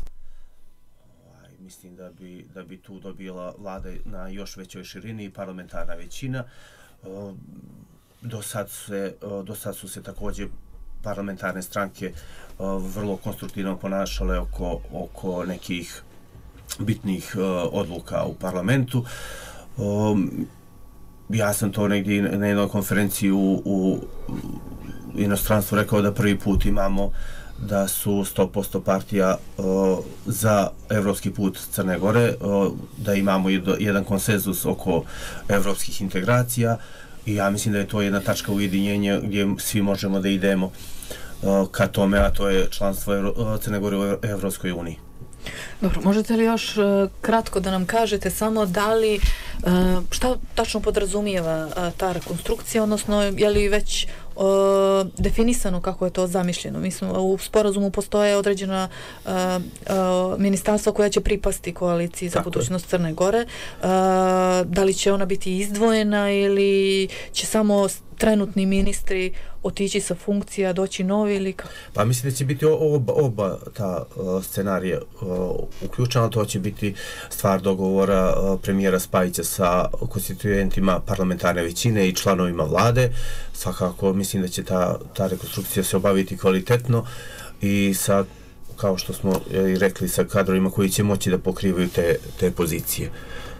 C: Uh, mislim da bi, da bi tu dobila vlada na još većoj širini i parlamentarna većina. Uh, do, sad se, uh, do sad su se također parlamentarne stranke uh, vrlo konstruktivno ponašale oko, oko nekih bitnih uh, odluka u parlamentu. Um, ja sam to negdje na jednoj konferenciji u, u inostranstvu rekao da prvi put imamo da su sto posto partija uh, za evropski put Crne Gore, uh, da imamo jed, jedan konsenzus oko evropskih integracija i ja mislim da je to jedna tačka ujedinjenja gdje svi možemo da idemo uh, ka tome, a to je članstvo Evro, Crne Gore u Evropskoj uniji.
B: Dobro, možete li još uh, kratko da nam kažete samo da li, uh, šta tačno podrazumijeva uh, ta rekonstrukcija, odnosno je li već uh, definisano kako je to zamišljeno? Mislim, u sporazumu postoje određena uh, uh, ministarstva koja će pripasti Koaliciji za Tako budućnost je. Crne Gore. Uh, da li će ona biti izdvojena ili će samo trenutni ministri otići sa funkcija, doći novi ili kako?
C: Pa mislim da će biti oba, oba ta uh, scenarija uh, uključena. To će biti stvar dogovora uh, premijera Spajića sa konstituentima parlamentarne većine i članovima vlade. Svakako mislim da će ta, ta rekonstrukcija se obaviti kvalitetno i sa, kao što smo i rekli, sa kadrovima koji će moći da pokrivaju te, te pozicije.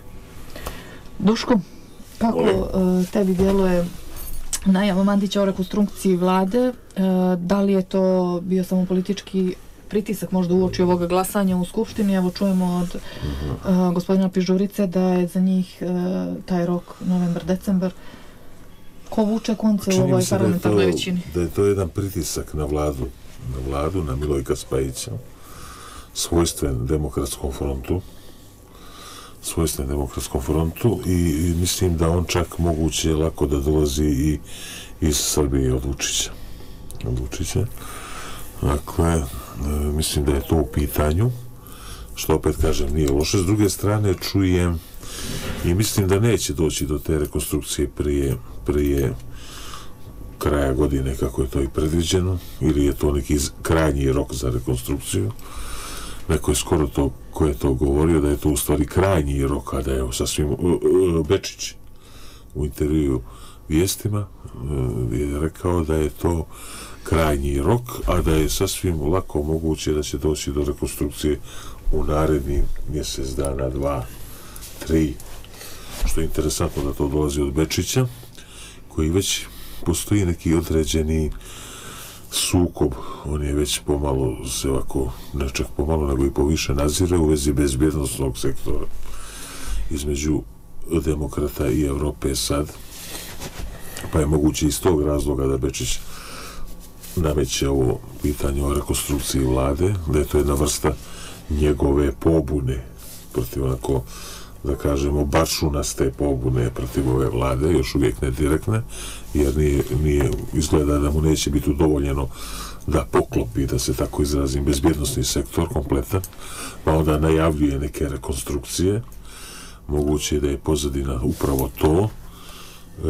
B: Duško, kako uh, tebi djeluje najava Mandića o rekonstrukciji vlade? E, da li je to bio samo politički pritisak možda uoči ovoga glasanja u Skupštini? Evo čujemo od e, gospodina Pižurice da je za njih e, taj rok novembar, decembar. Ko vuče konce u ovoj parlamentarnoj većini?
D: Da je to jedan pritisak na vladu, na vladu, na Milojka Spajića, svojstven demokratskom frontu, svojstven demokratskom frontu i, i mislim da on čak moguće lako da dolazi i iz Srbije od Vučića. Od Vučića. Dakle, e, mislim da je to u pitanju, što opet kažem nije loše. S druge strane čujem i mislim da neće doći do te rekonstrukcije prije, prije kraja godine kako je to i predviđeno, ili je to neki krajnji rok za rekonstrukciju. Neko je skoro to, ko je to govorio, da je to u stvari krajnji rok, a da je sasvim uh, uh, Bečić u intervju vijestima uh, je rekao da je to krajnji rok, a da je sasvim lako moguće da će doći do rekonstrukcije u narednim mjesec dana, dva, tri, što je interesantno da to dolazi od Bečića, koji već postoji neki određeni sukob, on je već pomalo se ovako, ne čak pomalo, nego i poviše nazire u vezi bezbjednostnog sektora između demokrata i Evrope sad, pa je moguće iz tog razloga da Bečić nameće ovo pitanje o rekonstrukciji vlade, da je to jedna vrsta njegove pobune protiv onako, da kažemo, bačunaste pobune protiv ove vlade, još uvijek ne direktne, jer nije, nije izgleda da mu neće biti udovoljeno da poklopi, da se tako izrazim, bezbjednostni sektor kompletan, pa onda najavljuje neke rekonstrukcije. Moguće je da je pozadina upravo to. E,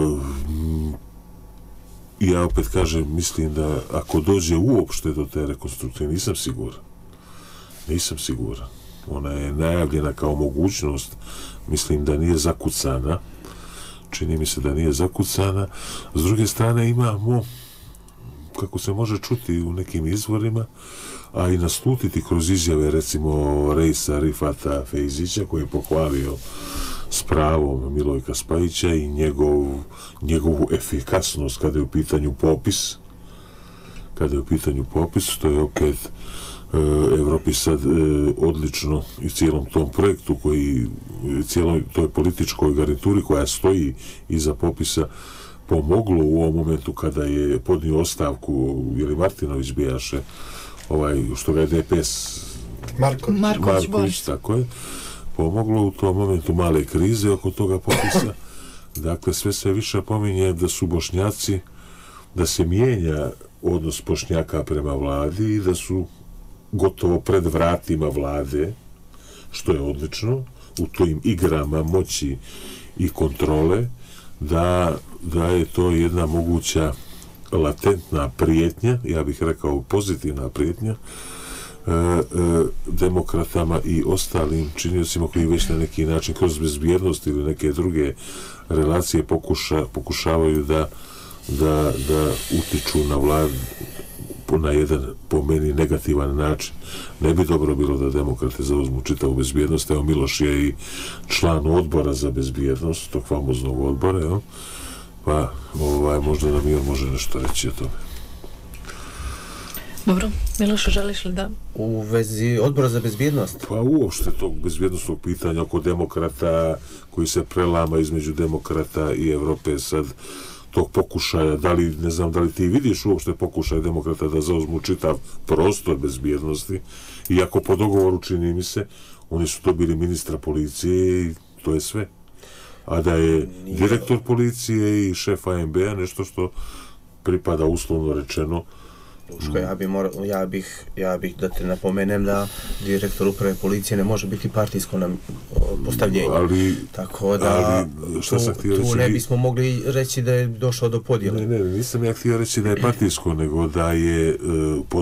D: ja opet kažem, mislim da ako dođe uopšte do te rekonstrukcije, nisam siguran. Nisam siguran. Ona je najavljena kao mogućnost, mislim da nije zakucana. Čini mi se da nije zakucana. S druge strane imamo, kako se može čuti u nekim izvorima, a i naslutiti kroz izjave, recimo, Rejsa Rifata Fejzića, koji je pohvalio s pravom Milojka Spajića i njegov, njegovu efikasnost kada je u pitanju popis, kada je u pitanju popis, što je opet e, Evropi sad e, odlično i cijelom tom projektu koji, cijeloj toj političkoj garnituri koja stoji iza popisa, pomoglo u ovom momentu kada je podnio ostavku, ili Martinović bijaše, ovaj, što ga je D P S
E: Marković,
B: Marković,
D: Marković tako je, pomoglo u tom momentu male krize oko toga popisa. Dakle, sve se više pominje da su Bošnjaci, da se mijenja odnos Bošnjaka prema vladi i da su gotovo pred vratima vlade, što je odlično, u tojim igrama moći i kontrole, da, da je to jedna moguća latentna prijetnja, ja bih rekao pozitivna prijetnja, e, e, demokratama i ostalim činiocima koji već na neki način kroz bezbjednost ili neke druge relacije pokuša, pokušavaju da, da, da utiču na vladu na jedan, po meni, negativan način. Ne bi dobro bilo da demokrate zauzmu čitavu bezbjednost. Evo, Miloš je i član odbora za bezbjednost, tog famoznog odbora, evo. Pa, ovaj, možda nam i on može nešto reći o tome.
B: Dobro, Miloš, želiš li da...
C: U vezi odbora za bezbjednost?
D: Pa uopšte tog bezbjednostnog pitanja oko demokrata koji se prelama između demokrata i Evrope sad, tog pokušaja, da li, ne znam, da li ti vidiš uopšte pokušaj demokrata da zauzmu čitav prostor bezbjednosti, iako po dogovoru, čini mi se, oni su dobili ministra policije i to je sve. A da je direktor policije i šef A M B-a nešto što pripada, uslovno rečeno,
C: Duško, ja, bi mora, ja, bih, ja bih da te napomenem da direktor uprave policije ne može biti partijsko nam postavljenje.
D: Ali,
C: tako da
D: ali, šta sam htio
C: tu,
D: reći,
C: tu ne bismo mogli reći da je došao do podjela.
D: Ne, ne, nisam ja htio reći da je partijsko, nego da je e, po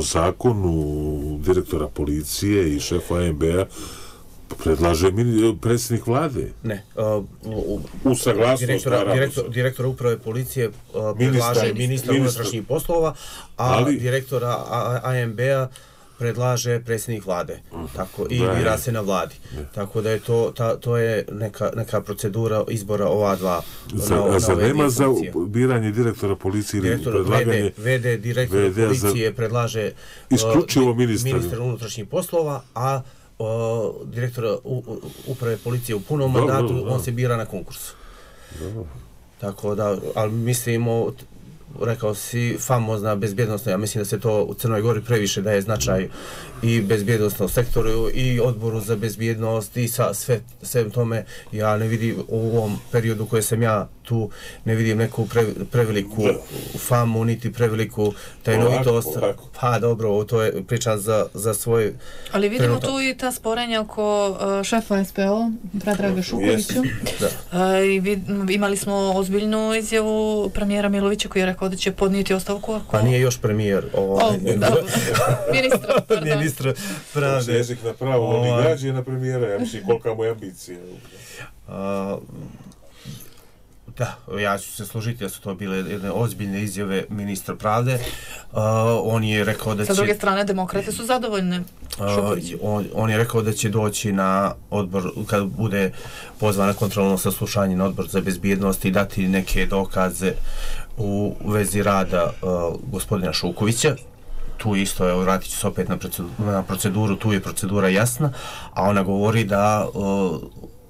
D: zakonu direktora policije i šefa A M B-a predlaže predsjednik vlade.
C: Ne. Uh, u,
D: u saglasnost
C: direktora, direktor, direktor uprave policije uh, predlaže ministra unutrašnjih poslova, a ali, direktora A M B-a predlaže predsjednik vlade. Tako, i
D: da,
C: bira se na vladi. Ne. Tako da je to, ta, to je neka, neka procedura izbora ova dva.
D: Za,
C: na,
D: a za
C: na
D: nema za biranje direktora policije ili predlaganje...
C: V D direktora policije predlaže
D: isključivo
C: uh,
D: ministar.
C: ministar unutrašnjih poslova, a O, direktora u, u, uprave policije u punom do, mandatu, do, do. On se bira na konkursu.
D: Do.
C: Tako da, ali mislimo, rekao si, famozna bezbjednostna, ja mislim da se to u Crnoj Gori previše daje značaj i bezbjednostnom sektoru i odboru za bezbjednost i sa sve, sve tome. Ja ne vidim u ovom periodu koje sam ja tu, ne vidim neku pre, preveliku famu, niti preveliku tajnovitost. Pa dobro, to je priča za, za svoj...
B: Ali vidimo trenutak. Tu i ta sporenja oko uh, šefa S P O, Predraga Šukoviću. Uh, i vid, imali smo ozbiljnu izjavu premijera Milovića koji je rekao da će podnijeti ostavku. Ako...
C: Pa nije još premijer. Ovo,
B: o, ne, da, ministra, pardon.
C: Ministra pravde.
D: Jezik na pravo, on i gađe na premijera, ja mislim kolika mu je ambicija.
C: Uh, Da, ja ću se složiti da su to bile jedne ozbiljne izjave ministra pravde. Uh, on je rekao da će...
B: Sa druge strane, demokrate su zadovoljne. Šuković?
C: Uh, on, on je rekao da će doći na odbor, kad bude pozvan na kontrolno saslušanje na odbor za bezbjednost i dati neke dokaze u vezi rada uh, gospodina Šukovića. Tu isto, evo, vratit ću se opet na proceduru, na proceduru, tu je procedura jasna, a ona govori da uh,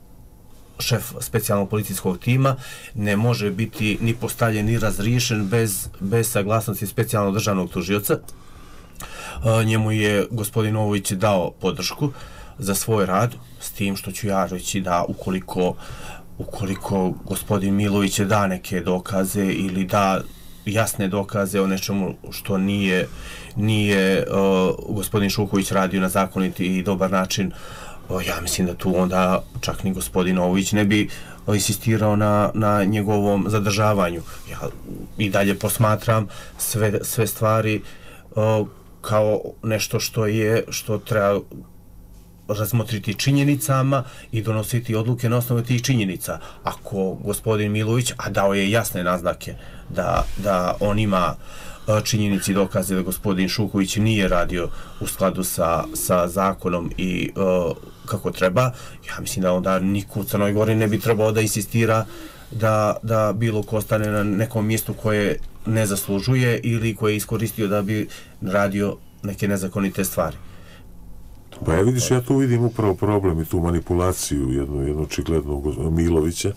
C: šef specijalnog policijskog tima ne može biti ni postavljen ni razriješen bez, bez saglasnosti specijalnog državnog tužioca. Uh, njemu je gospodin Novović dao podršku za svoj rad, s tim što ću ja reći da ukoliko, ukoliko gospodin Milović da neke dokaze ili da jasne dokaze o nečemu što nije, nije uh, gospodin Šuković radio na zakoniti i dobar način, uh, ja mislim da tu onda čak ni gospodin Novović ne bi uh, insistirao na, na njegovom zadržavanju. Ja i dalje posmatram sve, sve stvari uh, kao nešto što je, što treba razmotriti činjenicama i donositi odluke na osnovu tih činjenica. Ako gospodin Milović, a dao je jasne naznake da, da on ima činjenici dokaze da gospodin Šuković nije radio u skladu sa, sa zakonom i uh, kako treba, ja mislim da onda niko u Crnoj Gori ne bi trebao da insistira da, da bilo ko ostane na nekom mjestu koje ne zaslužuje ili koje je iskoristio da bi radio neke nezakonite stvari.
D: Pa ja vidiš, ja tu vidim upravo problem i tu manipulaciju jednu, jednu očiglednog Milovića. E,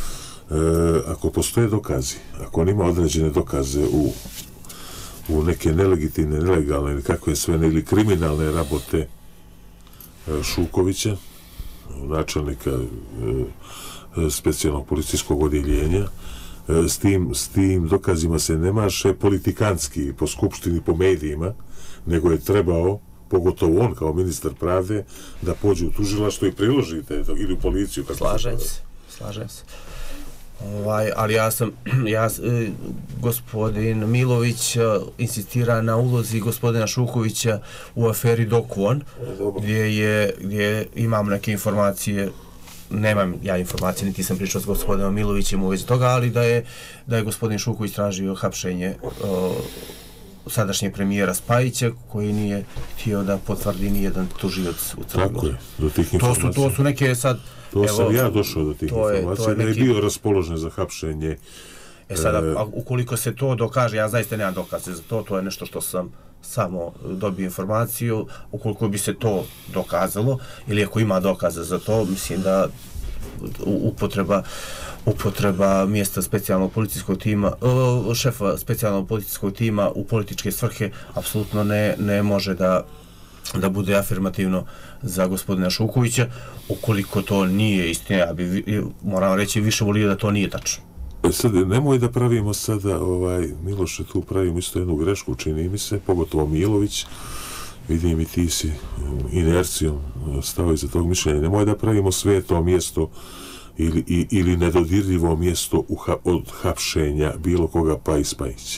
D: ako postoje dokazi, ako on ima određene dokaze u, u neke nelegitimne, nelegalne ili kakve sve ne, ili kriminalne rabote e, Šukovića, načelnika e, specijalnog policijskog odjeljenja, e, s, tim, s tim dokazima se ne maše politikanski po skupštini, po medijima, nego je trebao, pogotovo on kao ministar pravde, da pođe u tužilaštvo i priložite ili u policiju.
C: Slažem se, slažem se. Ovaj, ali ja sam, ja, e, gospodin Milović e, insistira na ulozi gospodina Šukovića u aferi Dokuon, gdje, je, gdje imam neke informacije, nemam ja informacije, niti sam pričao s gospodinom Milovićem u vezi toga, ali da je, da je gospodin Šuković tražio hapšenje e, sadašnjeg premijera Spajića, koji nije htio da potvrdi ni jedan tužioc u Crnoj Gori.
D: Tako je, do tih informacija.
C: To su, to su neke sad...
D: To
C: evo,
D: sam ja došao do tih informacija, je, da je
C: neki...
D: bio raspoložen za hapšenje.
C: E sada, e... ukoliko se to dokaže, ja zaista nemam dokaze za to, to je nešto što sam samo dobio informaciju, ukoliko bi se to dokazalo, ili ako ima dokaze za to, mislim da upotreba upotreba mjesta specijalnog policijskog tima, šefa specijalnog policijskog tima u političke svrhe apsolutno ne, ne može da da bude afirmativno za gospodina Šukovića. Ukoliko to nije istina, ja bi, moram reći, više volio da to nije tačno.
D: E sad, nemoj da pravimo sada, ovaj, Miloše, tu pravimo isto jednu grešku, čini mi se, pogotovo Milović, vidim i ti si inercijom stao iza tog mišljenja, nemoj da pravimo sve to mjesto ili, i, ili nedodirljivo mjesto u ha, od hapšenja bilo koga pa i Spajića.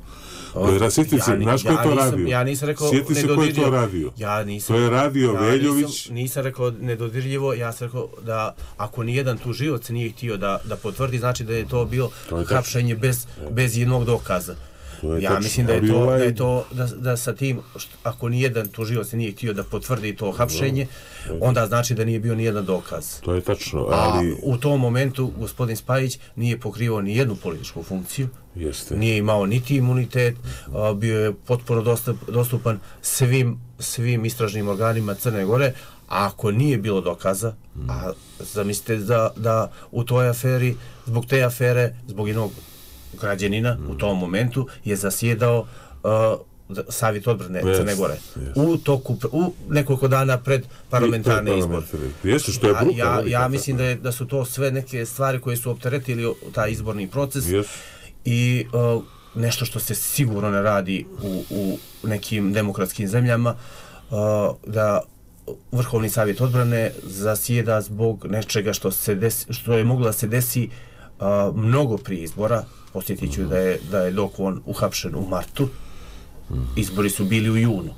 D: Sjeti se, znaš ko je to radio?
C: Ja nisam rekao
D: Sjeti se ko je to radio.
C: Ja nisam,
D: to je radio
C: ja
D: Veljović.
C: Nisam, nisam rekao nedodirljivo, ja sam rekao da ako nijedan tužilac nije htio da, da potvrdi, znači da je to bilo to je hapšenje bez, bez jednog dokaza. Ja tačno. Mislim da je to, ovaj... da, je to da, da sa tim, što, ako nijedan tužilac nije htio da potvrdi to hapšenje, no, onda znači da nije bio nijedan dokaz.
D: To je tačno, ali...
C: A u tom momentu gospodin Spajić nije pokrivao ni jednu političku funkciju,
D: Jeste.
C: Nije imao niti imunitet, a, bio je potpuno dostup, dostupan svim, svim istražnim organima Crne Gore, a ako nije bilo dokaza, hmm. a zamislite da, da u toj aferi, zbog te afere, zbog jednog građanina mm. u tom momentu je zasjedao uh, Savjet odbrane yes, Crne Gore yes. u toku u nekoliko dana pred parlamentarne izbore.
D: Jeste što je brutalno.
C: Ja, ja mislim da, je, da su to sve neke stvari koje su opteretili taj izborni proces yes. i uh, nešto što se sigurno ne radi u, u nekim demokratskim zemljama, uh, da Vrhovni savjet odbrane zasjeda zbog nečega što se desi, što je moglo da se desi uh, mnogo prije izbora. Posjetit ću da je, da je Dokuon uhapšen u martu, izbori su bili u junu.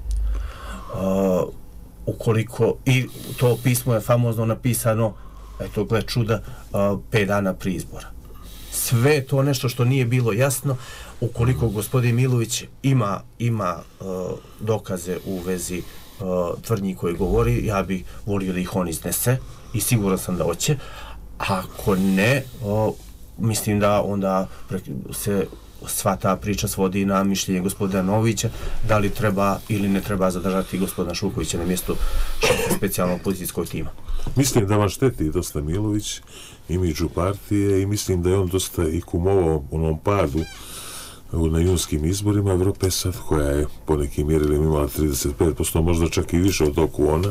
C: Uh, ukoliko, i to pismo je famozno napisano, eto, gle čuda, uh, pet dana prije izbora. Sve to nešto što nije bilo jasno, ukoliko gospodin Milović ima, ima uh, dokaze u vezi uh, tvrdnji koje govori, ja bih volio da ih on iznese i siguran sam da hoće. Ako ne, uh, mislim da onda se sva ta priča svodi na mišljenje gospodina Novića, da li treba ili ne treba zadržati gospodina Šukovića na mjestu šefa specijalnog policijskog tima.
D: Mislim da vam šteti dosta Milović, imidžu partije, i mislim da je on dosta i kumovao onom padu na junskim izborima Evrope sad, koja je po nekim mjerilima imala trideset pet posto, možda čak i više od toku ona.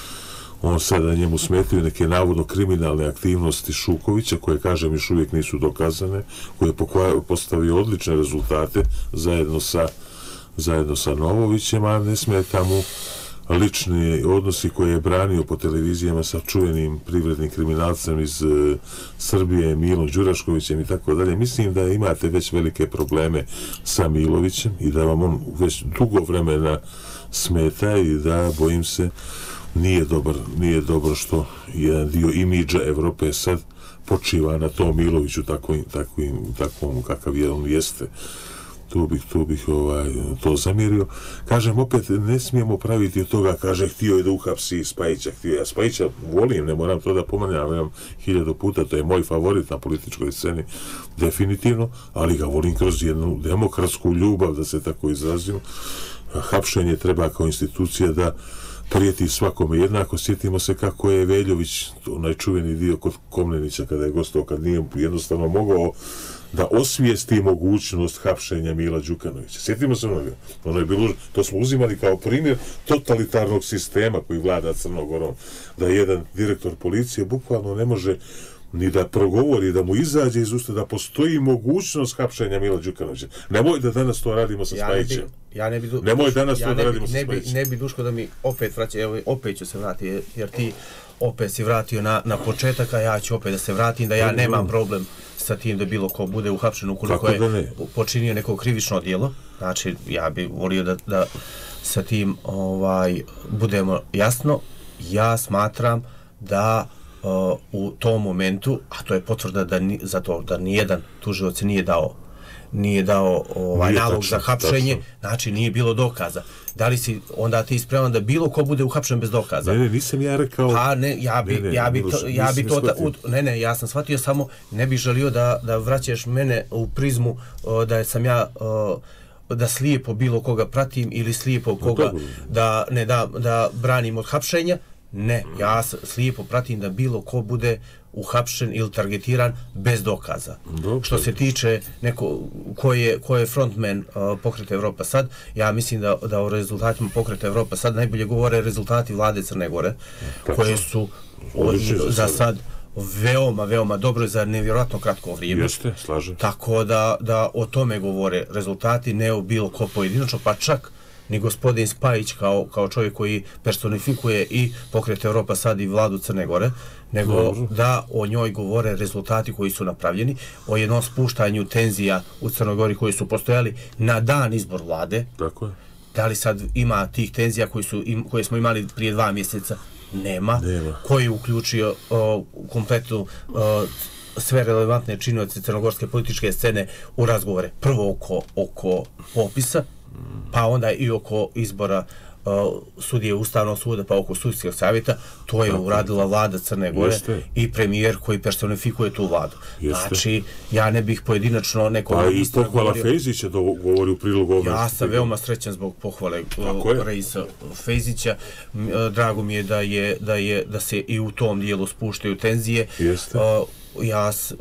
D: On sada njemu smetaju neke navodno kriminalne aktivnosti Šukovića, koje, kažem, još uvijek nisu dokazane, koje je postavio odlične rezultate zajedno sa, zajedno sa Novovićem, a ne smeta mu lični odnosi koje je branio po televizijama sa čuvenim privrednim kriminalcem iz uh, Srbije, Milom Đuraškovićem i tako dalje. Mislim da imate već velike probleme sa Milovićem i da vam on već dugo vremena smeta i da, bojim se, nije dobar, nije dobro što jedan dio imidža Evrope sad počiva na tom Miloviću takvim, takvim, takvom kakav je on jeste. Tu bih, tu bih ovaj, to zamjerio. Kažem, opet ne smijemo praviti od toga, kaže, htio je da uhapsi Spajića, htio ja Spajića volim, ne moram to da pomanjam hiljadu puta, to je moj favorit na političkoj sceni, definitivno, ali ga volim kroz jednu demokratsku ljubav, da se tako izrazim. Hapšenje treba kao institucija da prijeti svakome jednako. Sjetimo se kako je Veljović, onaj čuveni dio kod Komnenića kada je gostao, kad nije jednostavno mogao da osvijesti mogućnost hapšenja Mila Đukanovića. Sjetimo se onoga. Ono je bilo, to smo uzimali kao primjer totalitarnog sistema koji vlada Crnogorom, da jedan direktor policije bukvalno ne može ni da progovori, da mu izađe iz usta da postoji mogućnost hapšenja Mila Đukanovića. Nemoj da danas to radimo sa Spajićem.
C: Ja ne bi, ja
D: Nemoj danas
C: ja
D: to
C: ne
D: da
C: bi,
D: radimo
C: ne
D: sa
C: bi,
D: Spajićem.
C: ne bi Duško da mi opet vraća, evo, opet ću se vratiti, jer, jer ti opet si vratio na, na početak, a ja ću opet da se vratim, da ja
D: no,
C: nemam
D: no.
C: problem sa tim da bilo ko bude uhapšen ukoliko je počinio neko krivično djelo. Znači, ja bih volio da, da sa tim ovaj, budemo jasno. Ja smatram da uh, u tom momentu, a to je potvrda da ni, zato da nijedan tužilac nije dao nije dao ovaj, nije nalog tačno, za hapšenje, tačno. Znači nije bilo dokaza. Da li si onda ti spreman da bilo ko bude uhapšen bez dokaza?
D: Ne, ne, nisam ja rekao...
C: Pa ne, ja bi, ne, ne, ja bi to, ja bi to da, u, ne, ne, ja sam shvatio, samo ne bih želio da, da vraćaš mene u prizmu uh, da sam ja uh, da slijepo bilo koga pratim ili slijepo koga no, da ne da, da branim od hapšenja. Ne, ja slijepo pratim da bilo ko bude uhapšen ili targetiran bez dokaza. Dobro. Što se tiče neko ko je, ko je frontman uh, Pokreta Evropa sad, ja mislim da, da o rezultatima Pokreta Evropa sad najbolje govore rezultati vlade Crne Gore, Tačno. koje su o, za sad veoma, veoma dobro za nevjerojatno kratko vrijeme.
D: Jeste, slažem.
C: Tako da, da o tome govore rezultati, ne o bilo ko pojedinačno, pa čak ni gospodin Spajić kao, kao čovjek koji personifikuje i Pokret Evropa sad i vladu Crne Gore, nego Dobro. da o njoj govore rezultati koji su napravljeni, o jednom spuštanju tenzija u Crnoj Gori koji su postojali na dan izbor vlade.
D: Tako je.
C: Da li sad ima tih tenzija koji su, im, koje smo imali prije dva mjeseca? Nema.
D: Nema.
C: Koji je uključio o, kompletnu o, sve relevantne činioce crnogorske političke scene u razgovore. Prvo oko, oko popisa, pa onda i oko izbora uh, sudije Ustavnog suda, pa oko sudskog savjeta. To je Tako. uradila vlada Crne Gore Jeste. i premijer koji personifikuje tu vladu. Jeste. Znači, ja ne bih pojedinačno nekog...
D: Pa i pohvala Fejzića da govori u prilog ovome.
C: Ja sam veoma srećan zbog pohvale uh, Reisa Fejzića. Uh, drago mi je da, je, da, je, da se i u tom dijelu spuštaju tenzije.
D: Jeste.
C: Uh, ja s,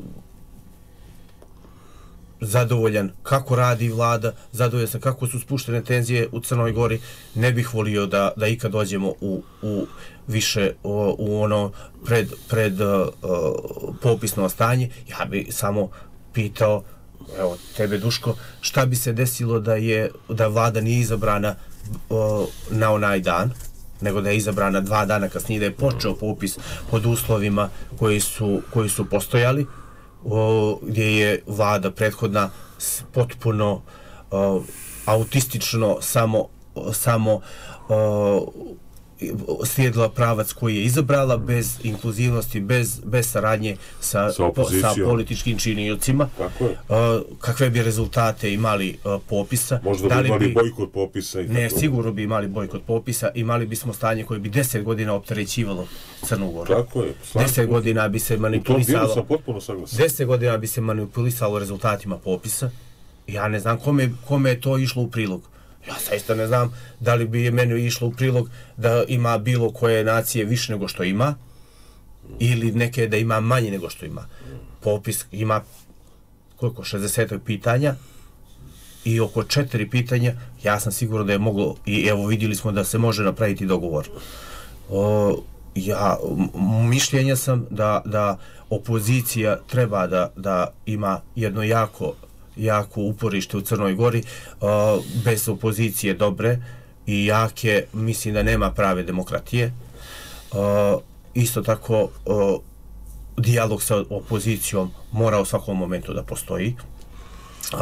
C: zadovoljan kako radi vlada, zadovoljan sam kako su spuštene tenzije u Crnoj Gori. Ne bih volio da, da ikad dođemo u, u više u, u ono pred, pred uh, popisno stanje. Ja bih samo pitao, evo tebe Duško, šta bi se desilo da je da vlada nije izabrana uh, na onaj dan, nego da je izabrana dva dana kasnije, da je počeo popis pod uslovima koji su, koji su postojali, O, gdje je vlada prethodna potpuno o, autistično samo, samo o, slijedila pravac koji je izabrala bez inkluzivnosti, bez, bez saradnje sa,
D: sa,
C: po, sa političkim činiocima. Uh, kakve bi rezultate imali uh, popisa.
D: Možda
C: da
D: bi imali bi, bojkot popisa. I
C: ne,
D: tako.
C: sigurno bi imali bojkot popisa. Imali bismo stanje koje bi deset godina opterećivalo Crnu Goru.
D: Tako je.
C: Deset godina bi se manipulisalo.
D: U tom sam potpuno saglasan.
C: Deset godina bi se manipulisalo rezultatima popisa. Ja ne znam kome, kome je to išlo u prilog. Ja saista ne znam da li bi meni išlo u prilog da ima bilo koje nacije više nego što ima ili neke da ima manje nego što ima. Popis ima koliko, šezdeset pitanja i oko četiri pitanja ja sam siguran da je moglo, i evo vidjeli smo da se može napraviti dogovor. O, ja, mišljenja sam da, da opozicija treba da, da ima jedno jako jako uporište u Crnoj Gori. Uh, bez opozicije dobre i jake mislim da nema prave demokratije. Uh, isto tako uh, dijalog sa opozicijom mora u svakom momentu da postoji. Uh,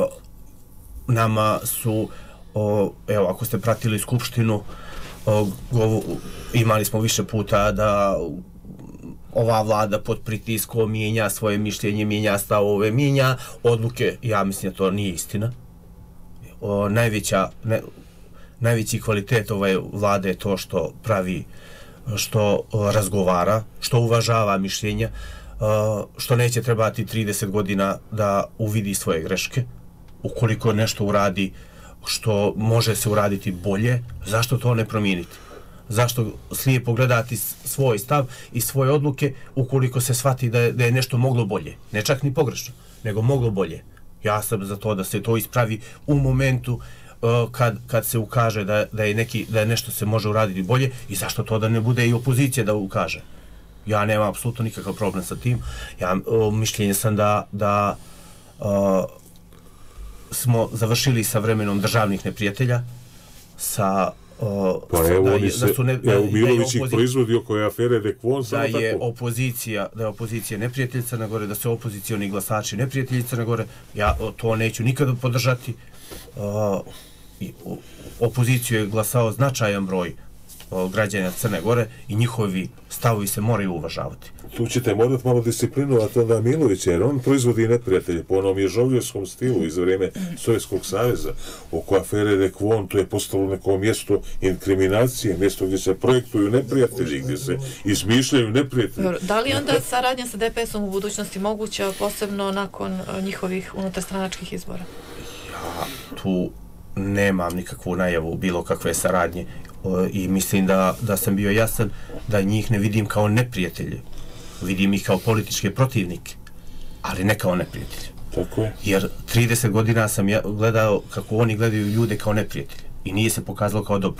C: nama su uh, evo ako ste pratili skupštinu uh, govu, imali smo više puta da ova vlada pod pritiskom mijenja svoje mišljenje, mijenja stavove, mijenja odluke. Ja mislim da to nije istina. O, najveća, ne, najveći kvalitet ove vlade je to što pravi, što o, razgovara, što uvažava mišljenja, o, što neće trebati trideset godina da uvidi svoje greške. Ukoliko nešto uradi što može se uraditi bolje, zašto to ne promijeniti? Zašto slijepo gledati svoj stav i svoje odluke ukoliko se shvati da je, da je nešto moglo bolje. Ne čak ni pogrešno, nego moglo bolje. Ja sam za to da se to ispravi u momentu uh, kad, kad se ukaže da, da, je neki, da je nešto se može uraditi bolje i zašto to da ne bude i opozicija da ukaže. Ja nemam apsolutno nikakav problem sa tim. Ja uh, mišljenje sam da, da uh, smo završili sa vremenom državnih neprijatelja, sa Uh,
D: pa evo
C: da,
D: oni se,
C: da su ne, da,
D: evo Milović ih
C: opozi...
D: proizvodio koje afere Dekvon,
C: da je tako. opozicija, da je opozicija neprijatelj Crne Gore, da su opozicioni glasači neprijatelji Crne Gore, ja to neću nikada podržati. Uh, i, uh, opoziciju je glasao značajan broj uh, građana Crne Gore i njihovi stavovi se moraju uvažavati.
D: Tu ćete morati malo disciplinovati onda Milovića, jer on proizvodi neprijatelje po onom ježovljevskom stilu iz vreme Sovjetskog saveza. Oko afere Dekvon to je postalo neko mjesto inkriminacije, mjesto gdje se projektuju neprijatelji, gdje se izmišljaju neprijatelji.
B: Da li onda saradnja sa D P S-om u budućnosti moguća, posebno nakon njihovih unutarstranačkih izbora?
C: Ja tu nemam nikakvu najavu bilo kakve saradnje i mislim da, da sam bio jasan da njih ne vidim kao neprijatelje. Vidim ih kao političke protivnike, ali ne kao neprijatelje.
D: Tako je.
C: Jer trideset godina sam ja gledao kako oni gledaju ljude kao neprijatelje i nije se pokazalo kao dobro.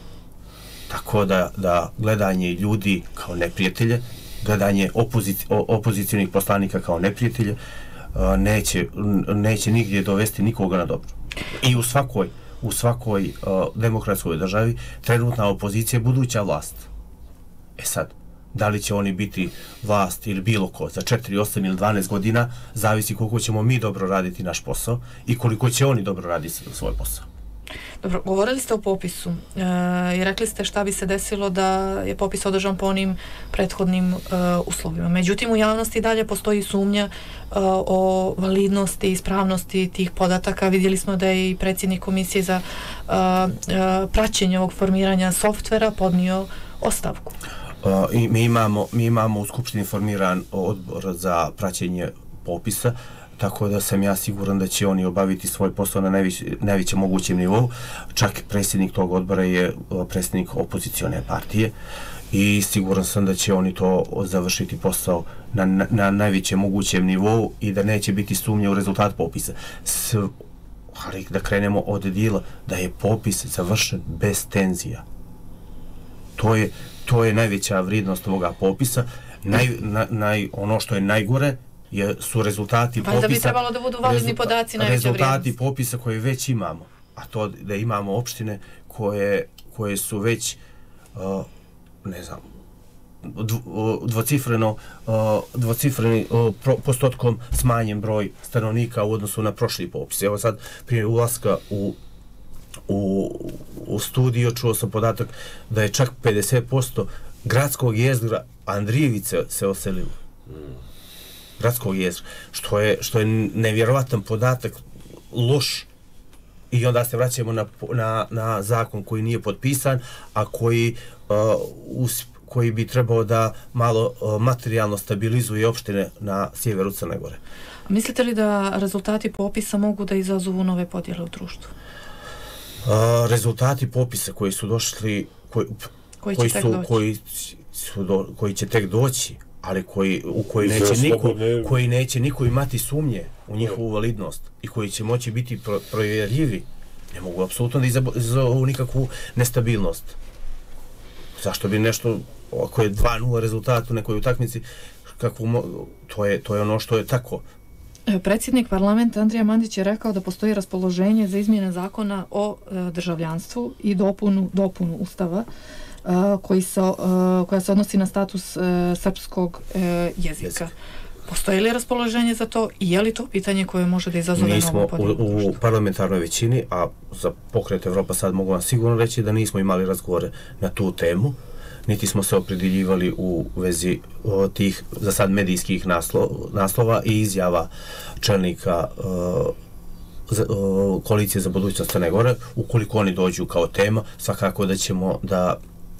C: Tako da, da gledanje ljudi kao neprijatelje, gledanje opozici, opozicijonih poslanika kao neprijatelje neće, neće nigdje dovesti nikoga na dobro. I u svakoj, u svakoj uh, demokratskoj državi trenutna opozicija je buduća vlast. E sad, da li će oni biti vlast ili bilo ko za četiri, osam ili dvanaest godina, zavisi koliko ćemo mi dobro raditi naš posao i koliko će oni dobro raditi svoj posao.
B: Dobro, govorili ste o popisu e, i rekli ste šta bi se desilo da je popis održan po onim prethodnim e, uslovima. Međutim, u javnosti dalje postoji sumnja e, o validnosti i ispravnosti tih podataka. Vidjeli smo da je i predsjednik komisije za e, e, praćenje ovog formiranja softvera podnio ostavku.
C: Uh, i mi imamo, mi imamo u Skupštini formiran odbor za praćenje popisa, tako da sam ja siguran da će oni obaviti svoj posao na najveći, najvećem mogućem nivou. Čak predsjednik tog odbora je predsjednik opozicione partije i siguran sam da će oni to završiti posao na, na, na najvećem mogućem nivou i da neće biti sumnje u rezultat popisa. S, ali da krenemo od dila da je popis završen bez tenzija. To je To je najveća vrijednost ovoga popisa. Naj, na, naj, ono što je najgore je, su rezultati
B: pa
C: popisa.
B: Da bi trebalo da budu validni podaci najveća
C: rezultati
B: vrijednost.
C: popisa koje već imamo. A to da imamo opštine koje, koje su već, uh, ne znam, dvocifreno, uh, dvocifreni uh, pro, postotkom smanjen broj stanovnika u odnosu na prošli popis. Evo sad, prije ulaska u u, u studiju, čuo sam podatak da je čak pedeset posto gradskog jezgra Andrijevice se oselilo. Gradskog jezgra. Što je, što je nevjerovatan podatak, loš. I onda se vraćamo na, na, na zakon koji nije potpisan, a koji, uh, us, koji bi trebao da malo uh, materijalno stabilizuje opštine na sjeveru Crne Gore.
B: Mislite li da rezultati popisa mogu da izazovu nove podjele u društvu?
C: Uh, rezultati popisa koji su došli, koji,
B: koji,
C: koji,
B: će
C: su,
B: tek
C: koji, su do, koji će tek doći, ali koji, u koji neće, niko, koji neće niko imati sumnje u njihovu validnost i koji će moći biti pro, provjerljivi, ne mogu apsolutno da izazovu nikakvu nestabilnost. Zašto bi nešto, ako je dva nula rezultat u nekoj utakmici, kakvu, to, je, to je ono što je tako.
B: Predsjednik parlamenta Andrija Mandić je rekao da postoji raspoloženje za izmjene zakona o e, državljanstvu i dopunu, dopunu Ustava e, koji se, e, koja se odnosi na status e, srpskog e, jezika. Postoji li raspoloženje za to i je li to pitanje koje može da izazove novu podjelu?
C: Mi smo u, u parlamentarnoj većini, a za Pokret Evropa sad mogu vam sigurno reći da nismo imali razgovore na tu temu, niti smo se opredjeljivali u vezi o, tih, za sad, medijskih naslo, naslova i izjava čelnika o, za, o, koalicije za budućnost Crne Gore. Ukoliko oni dođu kao tema, svakako da ćemo da,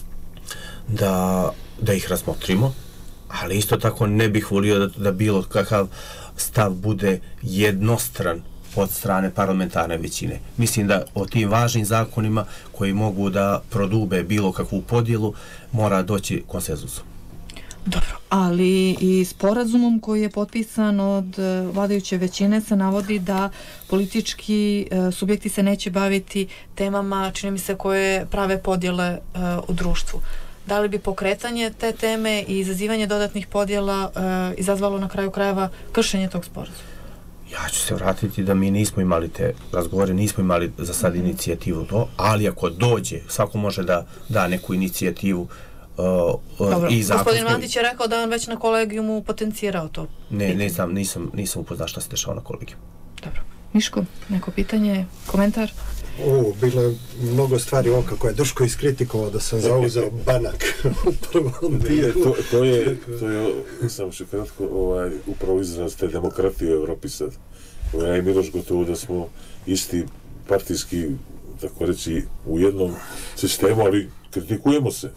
C: da, da ih razmotrimo, ali isto tako ne bih volio da, da bilo kakav stav bude jednostran od strane parlamentarne većine. Mislim da o tim važnim zakonima koji mogu da prodube bilo kakvu podjelu mora doći konsenzusom.
B: Dobro, ali i sporazumom koji je potpisan od vladajuće većine se navodi da politički e, subjekti se neće baviti temama, čini mi se, koje prave podjele e, u društvu. Da li bi pokretanje te teme i izazivanje dodatnih podjela e, izazvalo na kraju krajeva kršenje tog sporazuma?
C: Ja ću se vratiti da mi nismo imali te razgovore, nismo imali za sad inicijativu to, ali ako dođe, svako može da da neku inicijativu uh,
B: Dobro,
C: i zakonsku.
B: Gospodin Mandić je rekao da on već na kolegijumu potencirao to.
C: Ne, nisam, nisam, nisam upoznao šta se dešava na kolegijumu.
B: Dobro. Miško, neko pitanje, komentar?
E: O, bilo je mnogo stvari ovo kako je Duško iskritikovao da sam zauzeo banak u prvom dijelu.
D: To, to je, to je, samo što kratko, ovaj, upravo izraz te demokratije u Evropi sad. Ja i Miloš gotovo da smo isti partijski, tako reći, u jednom sistemu, ali kritikujemo se.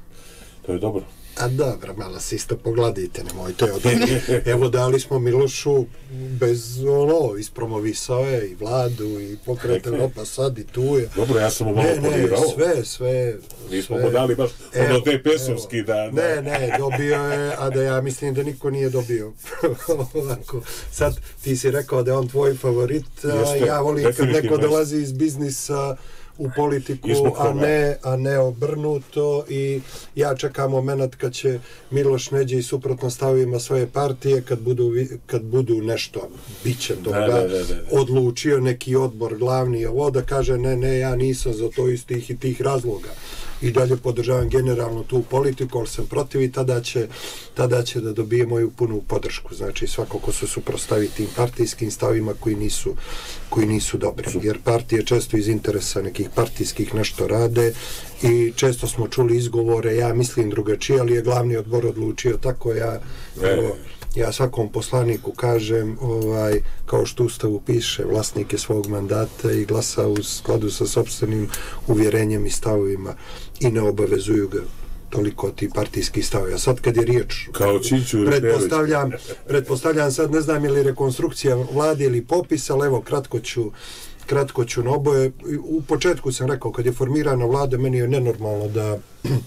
D: To je dobro.
E: A dobro, malo se isto pogladite, nemojte. Evo dali smo Milošu bez ono, ispromovisao je i vladu i Pokret Evropa sad i tu je.
D: Dobro, ja sam mu malo podirao.
E: Sve, sve.
D: Nismo mu dali baš ono te pesovski da, da...
E: Ne, ne, dobio je, a da ja mislim da niko nije dobio. Ovako. Sad ti si rekao da je on tvoj favorit, a ja volim kad neko dolazi iz biznisa u politiku, a ne, a ne obrnuto, i ja čekam moment kad će Miloš Neđe i suprotno stavima svoje partije, kad budu, kad budu nešto biće toga,
D: ne, ne, ne, ne.
E: odlučio neki odbor glavni ovo da kaže ne, ne, ja nisam za to iz tih i tih razloga. I dalje podržavam generalno tu politiku, ali sam protiv i tada će, tada će da dobije moju punu podršku. Znači svako ko se suprotstavi tim partijskim stavima koji nisu, koji nisu dobri. Jer partije često iz interesa nekih partijskih nešto rade i često smo čuli izgovore, ja mislim drugačije, ali je glavni odbor odlučio tako. Ja, evo, ja svakom poslaniku kažem, ovaj, kao što u Ustavu piše, vlasnik je svog mandata i glasa u skladu sa sopstvenim uvjerenjem i stavovima i ne obavezuju ga toliko ti partijski stavovi. A sad kad je riječ,
D: kao Čiću,
E: pretpostavljam, pretpostavljam sad, ne znam ili rekonstrukcija vlade ili popis, ali evo kratko ću kratko ću na oboje. U početku sam rekao, kad je formirana vlada, meni je nenormalno da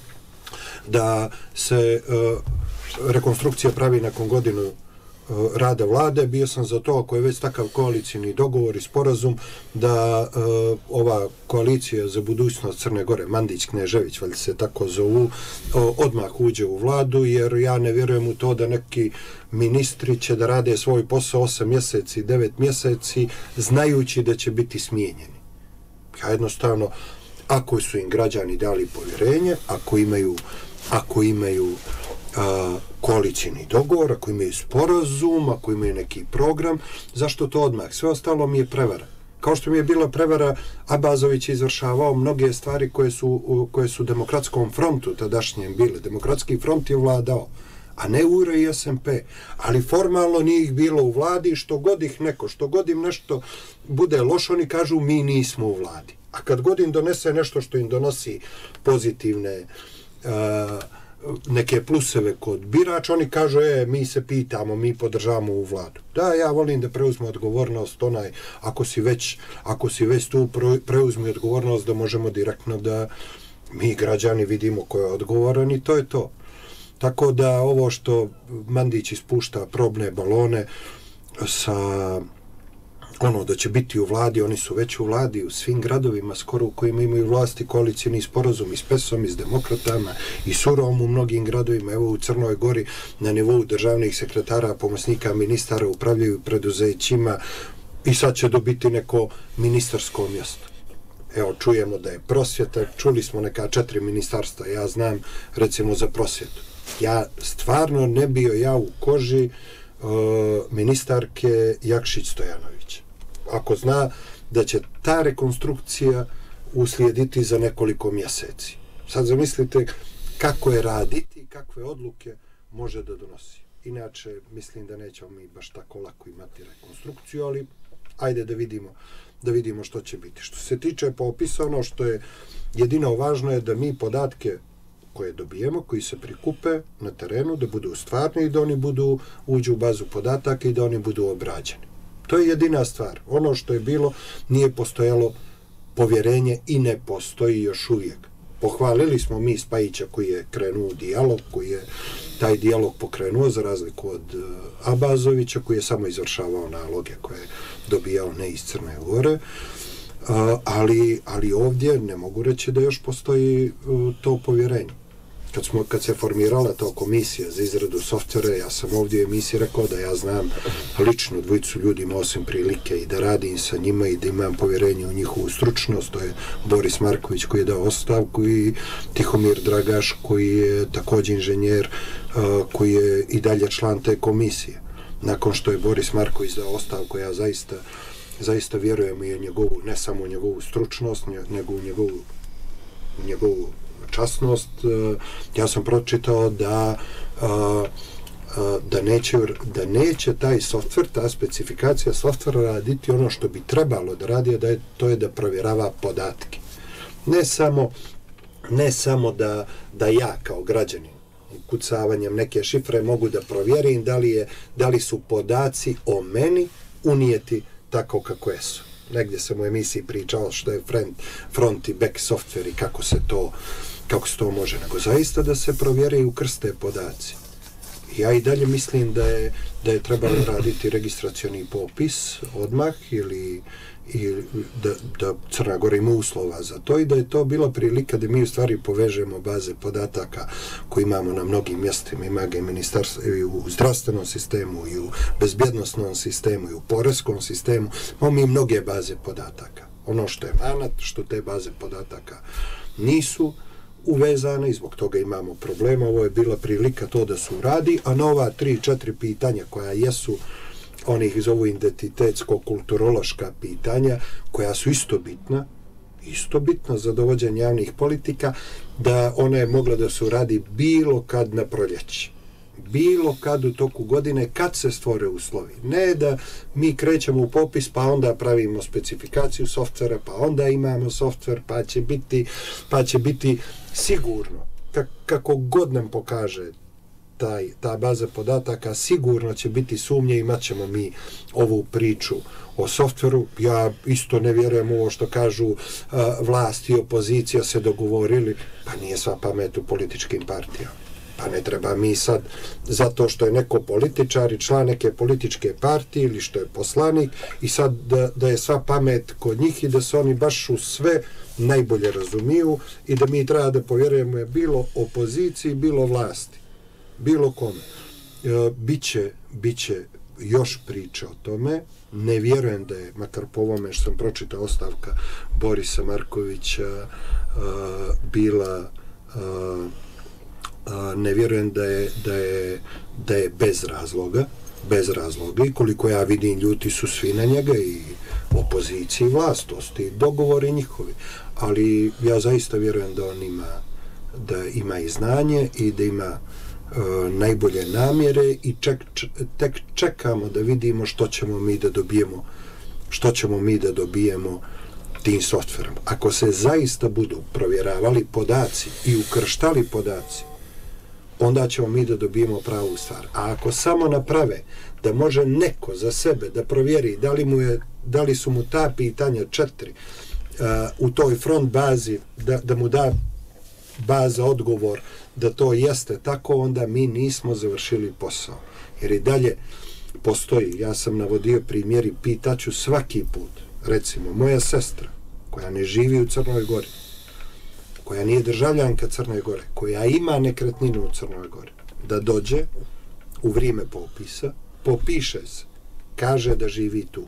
E: da se uh, rekonstrukcija pravi nakon godinu uh, rada vlade. Bio sam za to, ako je već takav koalicijni dogovor i sporazum, da uh, ova koalicija za budućnost Crne Gore, Mandić, Knežević, valjda se tako zovu, uh, odmah uđe u vladu, jer ja ne vjerujem u to da neki ministri će da rade svoj posao osam mjeseci, devet mjeseci, znajući da će biti smijenjeni. Ja jednostavno, ako su im građani dali povjerenje, ako imaju ako imaju a, koalicijni dogovor, ako imaju sporazum, ako imaju neki program, zašto to odmah? Sve ostalo mi je prevara. Kao što mi je bila prevara, Abazović je izvršavao mnoge stvari koje su, koje su Demokratskom frontu tadašnjem bile. Demokratski front je vladao, a ne U R I S M P. Ali formalno nije ih bilo u vladi, što god ih neko, što god im nešto bude loše, oni kažu mi nismo u vladi. A kad god im donese nešto što im donosi pozitivne uh, neke pluseve kod birača, oni kažu, e, mi se pitamo, mi podržavamo u vladu. Da, ja volim da preuzme odgovornost onaj, ako si već, ako si već tu preuzmi odgovornost, da možemo direktno da mi građani vidimo ko je odgovoran i to je to. Tako da ovo što Mandić ispušta probne balone sa ono da će biti u vladi, oni su već u vladi u svim gradovima skoro u kojima imaju vlasti koalicijni sporazum i s P E S-om i s demokratama i S U R-om u mnogim gradovima. Evo u Crnoj Gori na nivou državnih sekretara, pomoćnika ministara upravljaju preduzećima i sad će dobiti neko ministarsko mjesto. Evo, čujemo da je prosvjeta, čuli smo neka četiri ministarstva, ja znam recimo za prosvjetu. Ja stvarno ne bio ja u koži uh, ministarke Jakšić-Stojanović. Ako zna da će ta rekonstrukcija uslijediti za nekoliko mjeseci. Sad zamislite kako je raditi i kakve odluke može da donosi. Inače, mislim da nećemo mi baš tako lako imati rekonstrukciju, ali ajde da vidimo, da vidimo što će biti. Što se tiče popisa, ono što je jedino važno je da mi podatke koje dobijemo, koji se prikupe na terenu, da budu stvarni i da oni budu, uđu u bazu podataka i da oni budu obrađeni. To je jedina stvar. Ono što je bilo, nije postojalo povjerenje i ne postoji još uvijek. Pohvalili smo mi Spajića koji je krenuo u dijalog, koji je taj dijalog pokrenuo za razliku od uh, Abazovića koji je samo izvršavao naloge koje je dobijao ne iz Crne Gore. Uh, ali, ali ovdje ne mogu reći da još postoji uh, to povjerenje. Kad, smo, kad se formirala ta komisija za izradu softvera, ja sam ovdje u emisiji rekao da ja znam lično dvojicu ljudi, imao sam prilike i da radim sa njima i da imam povjerenje u njihovu stručnost. To je Boris Marković koji je dao ostavku i Tihomir Dragaš koji je također inženjer, uh, koji je i dalje član te komisije. Nakon što je Boris Marković dao ostavku, ja zaista zaista vjerujem i u njegovu, ne samo u njegovu stručnost, nego u njegovu, njegovu časnost. Ja sam pročitao da, da, neće, da neće taj softver, ta specifikacija softvera raditi ono što bi trebalo da radi, da je, to je da provjerava podatke. Ne samo, ne samo da, da ja kao građanin ukucavanjem neke šifre mogu da provjerim da li, je, da li su podaci o meni unijeti tako kako jesu. Negdje sam u emisiji pričao što je front, front i back software i kako se to, kako se to može, nego zaista da se provjere i ukrste podaci. Ja i dalje mislim da je, da je trebalo raditi registracioni popis odmah ili, ili da, da Crna Gora ima uslova za to i da je to bila prilika da mi u stvari povežemo baze podataka koje imamo na mnogim mjestima, ima ga i ministarstvo i u zdravstvenom sistemu i u bezbjednostnom sistemu i u poreskom sistemu, imamo mi mnoge baze podataka. Ono što je manat, što te baze podataka nisu uvezane i zbog toga imamo problema. Ovo je bila prilika to da se uradi, a nova tri, četiri pitanja koja jesu, onih zovu identitetsko-kulturološka pitanja, koja su isto bitna, isto bitna za dovođenje javnih politika, da ona je mogla da se uradi bilo kad na proljeće. Bilo kad u toku godine, kad se stvore uslovi. Ne da mi krećemo u popis, pa onda pravimo specifikaciju softvera, pa onda imamo softver, pa će biti, pa će biti sigurno, kako god nam pokaže taj, ta baza podataka, sigurno će biti sumnje, imat ćemo mi ovu priču o softveru. Ja isto ne vjerujem ovo što kažu uh, vlast i opozicija se dogovorili, pa nije sva pamet u političkim partijama. Pa ne treba mi sad, zato što je neko političar i član neke političke partije ili što je poslanik i sad da, da je sva pamet kod njih i da se oni baš u sve najbolje razumiju i da mi treba da povjerujemo bilo opoziciji, bilo vlasti, bilo kome. E, biće, biće još priče o tome. Ne vjerujem da je, makar po ovome što sam pročitao ostavka Borisa Markovića, e, bila e, Uh, ne vjerujem da je, da, je, da je bez razloga. bez razloga i koliko ja vidim ljuti su svi na njega i opoziciji i vlast, to su ti dogovori njihovi, ali ja zaista vjerujem da on ima da ima i znanje i da ima uh, najbolje namjere i ček, č, tek čekamo da vidimo što ćemo mi da dobijemo što ćemo mi da dobijemo tim softverom. Ako se zaista budu provjeravali podaci i ukrštali podaci, onda ćemo mi da dobijemo pravu stvar. A ako samo naprave da može neko za sebe da provjeri da li, mu je, da li su mu ta pitanja četiri uh, u toj front bazi, da, da mu da baza odgovor da to jeste tako, onda mi nismo završili posao. Jer i dalje postoji, ja sam navodio primjeri, pitaću svaki put, recimo, moja sestra, koja ne živi u Crnoj Gori, koja nije državljanka Crne Gore, koja ima nekretninu u Crnoj Gori, da dođe u vrijeme popisa, popiše se, kaže da živi tu,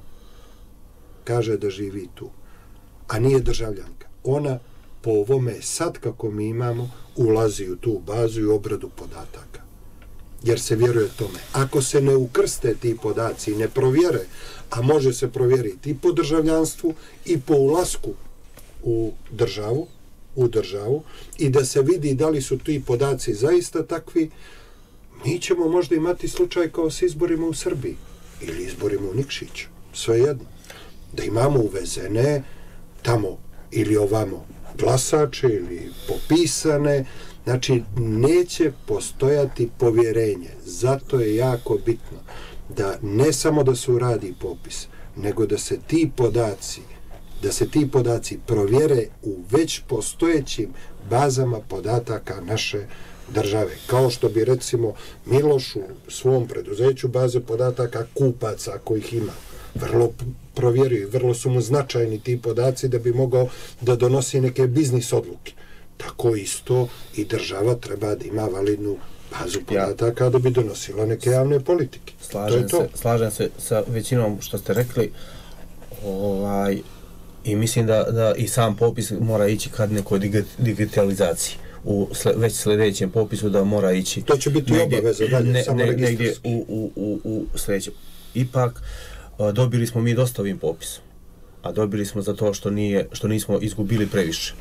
E: kaže da živi tu, a nije državljanka. Ona po ovome sad kako mi imamo ulazi u tu bazu i obradu podataka. Jer se vjeruje tome. Ako se ne ukrste ti podaci i ne provjere, a može se provjeriti i po državljanstvu i po ulasku u državu, u državu i da se vidi da li su ti podaci zaista takvi, mi ćemo možda imati slučaj kao s izborima u Srbiji ili izborima u Nikšiću. Svejedno. Da imamo uvezene tamo ili ovamo glasače ili popisane, znači neće postojati povjerenje. Zato je jako bitno da ne samo da se uradi popis, nego da se ti podaci da se ti podaci provjere u već postojećim bazama podataka naše države. Kao što bi recimo Miloš u svom preduzeću baze podataka kupaca kojih ima. Vrlo provjeruju, vrlo su mu značajni ti podaci da bi mogao da donosi neke biznis odluke. Tako isto i država treba da ima validnu bazu podataka da bi donosila neke javne politike.
C: Slažem,
E: to je to.
C: Se, slažem se sa većinom što ste rekli, ovaj, i mislim da, da i sam popis mora ići kad nekoj digitalizaciji. U sle, već sljedećem popisu da mora ići.
E: To će biti negdje, obaveza dalje, ne, samo
C: ne, negdje u, u, u, u sljedećem. Ipak, dobili smo mi dosta ovim popisom, a dobili smo zato što, nije, što nismo izgubili previše.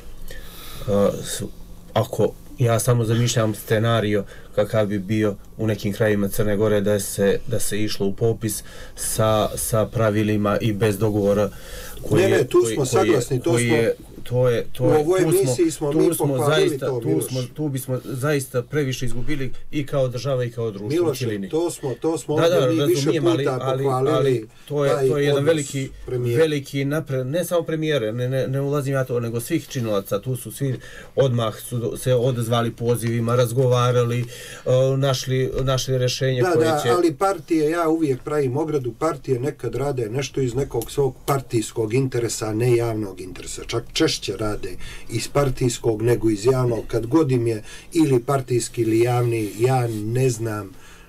C: Ako ja samo zamišljam scenario kakav bi bio u nekim krajima Crne Gore da se, da se išlo u popis sa, sa pravilima i bez dogovora koji
E: ne, ne, tu
C: koji,
E: smo saglasni, to
C: koji
E: smo
C: je, to je, to
E: u
C: je,
E: ovoj emisiji smo
C: tu
E: mi
C: smo
E: pohvalili
C: zaista,
E: to,
C: tu, smo, tu bismo zaista previše izgubili i kao država i kao društvo.
E: Miloše, to smo, to smo
C: da, da,
E: ovdje mi više puta
C: ali, ali,
E: pohvalili.
C: Ali to je, to je jedan veliki,
E: premijer.
C: veliki napred, ne samo premijere, ne, ne, ne ulazim ja to, nego svih činilaca, tu su svi odmah su se odazvali pozivima, razgovarali, uh, našli, našli rješenje
E: da,
C: koje
E: da,
C: će...
E: Da, ali partije, ja uvijek pravim ogradu, partije nekad rade nešto iz nekog svog partijskog interesa, a ne javnog interesa. Čak češće rade iz partijskog nego iz javnog. Kad god im je ili partijski ili javni, ja ne znam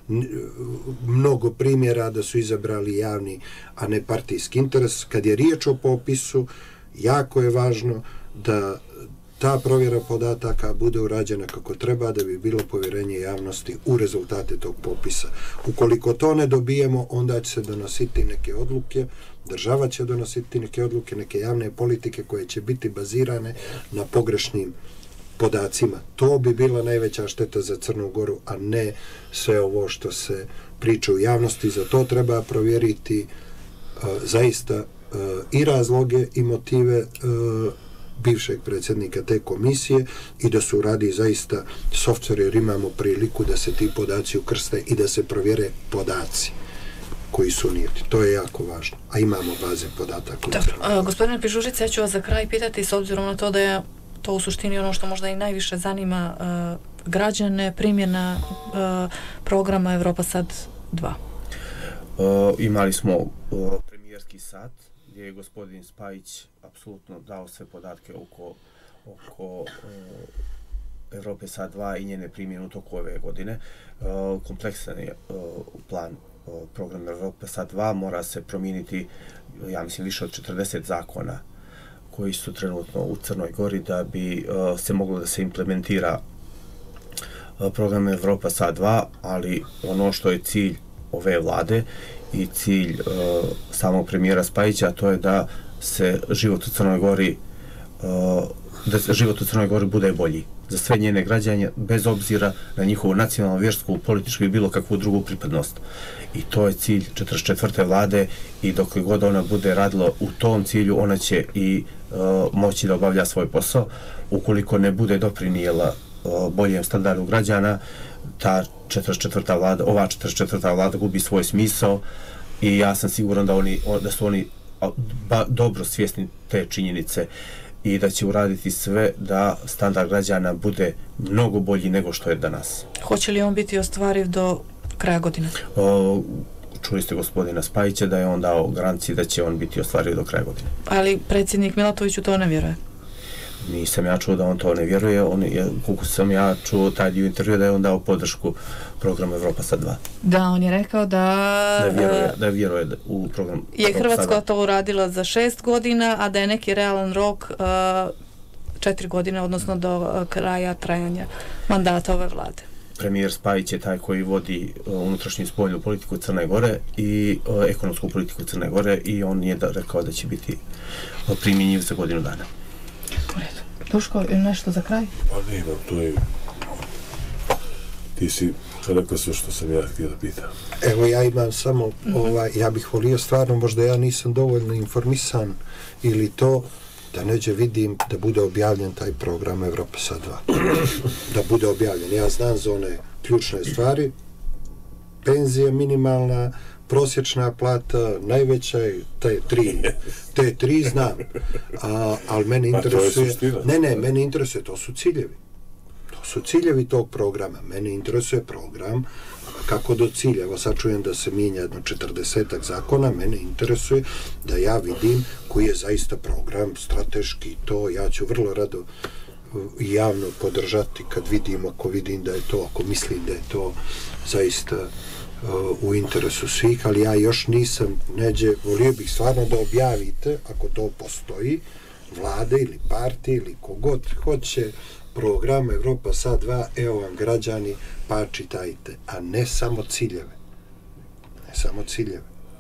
E: mnogo primjera da su izabrali javni, a ne partijski interes. Kad je riječ o popisu, jako je važno da ta provjera podataka bude urađena kako treba da bi bilo povjerenje javnosti u rezultate tog popisa. Ukoliko to ne dobijemo, onda će se donositi neke odluke, država će donositi neke odluke, neke javne politike koje će biti bazirane na pogrešnim podacima. To bi bila najveća šteta za Crnu Goru, a ne sve ovo što se priča u javnosti. Za to treba provjeriti uh, zaista uh, i razloge i motive uh, bivšeg predsjednika te komisije i da su radi zaista softver, jer imamo priliku da se ti podaci ukrste i da se provjere podaci koji su unijeti. To je jako važno. A imamo baze podataka.
B: Dobro, uh, gospodine Pižurica, ja ću vas za kraj pitati, s obzirom na to da je to u suštini ono što možda i najviše zanima uh, građane, primjena uh, programa Evropa Sad dva.
C: Uh, imali smo uh, premijerski sat gdje je gospodin Spajić apsolutno dao sve podatke oko, oko uh, Evrope Sad dva i njene primjene u toku ove godine. Uh, kompleksan je uh, plan uh, programa Evrope Sad dva, mora se promijeniti, ja mislim, više od četrdeset zakona koji su trenutno u Crnoj Gori da bi uh, se moglo da se implementira uh, program Evropa Sad dva, ali ono što je cilj ove vlade i cilj uh, samog premijera Spajića, to je da se život u Crnoj Gori uh, da se život u Crnoj Gori bude bolji za sve njene građane, bez obzira na njihovu nacionalnu, vjersku, političku i bilo kakvu drugu pripadnost. I to je cilj četrdeset četvrte vlade i dok god ona bude radila u tom cilju, ona će i uh, moći da obavlja svoj posao. Ukoliko ne bude doprinijela uh, boljem standardu građana, ta četrdeset četvrta vlada, ova četrdeset četvrta vlada gubi svoj smisao i ja sam siguran da, oni, da su oni ba, dobro svjesni te činjenice i da će uraditi sve da standard građana bude mnogo bolji nego što je danas.
B: Hoće li on biti ostvariv do kraja godine?
C: O, čuli ste gospodina Spajića da je on dao garanciju da će on biti ostvariv do kraja godine.
B: Ali predsjednik Milatović u to ne vjeruje?
C: Nisam ja čuo da on to ne vjeruje. On je, koliko sam ja čuo taj dio intervjua, da je on dao podršku programu Evropa Sad dva.
B: Da, on je rekao da...
C: Da vjeruje, da vjeruje u program
B: je Hrvatska to uradila za šest godina, a da je neki realan rok uh, četiri godine, odnosno do uh, kraja trajanja mandata ove vlade.
C: Premijer Spajić je taj koji vodi uh, unutrašnju i spoljnu politiku Crne Gore i uh, ekonomsku politiku Crne Gore i on je da, rekao da će biti uh, primjenjiv za godinu dana.
B: U redu. Duško, nešto za kraj?
D: Pa nemam, to je... Ti si rekao sve što sam ja htio da pitam.
E: Evo ja imam samo, mm-hmm. ovaj, ja bih volio stvarno, možda ja nisam dovoljno informisan ili to, da neđe vidim da bude objavljen taj program Evropa Sad dva. Da bude objavljen. Ja znam za one ključne stvari, penzija minimalna, prosječna plata, najveća, te tri, te tri znam. A, ali mene interesuje... Ne, ne, mene interesuje, to su ciljevi. To su ciljevi tog programa. Mene interesuje program kako do cilja. Evo sad čujem da se mijenja jedno četrdesetak zakona, mene interesuje da ja vidim koji je zaista program, strateški to, ja ću vrlo rado javno podržati kad vidim, ako vidim da je to, ako mislim da je to zaista u interesu svih, ali ja još nisam, neđe, volio bih stvarno da objavite, ako to postoji, vlade ili partije ili kogod hoće program Evropa Sad dva, evo vam građani, pa čitajte, a ne samo ciljeve. Ne samo ciljeve.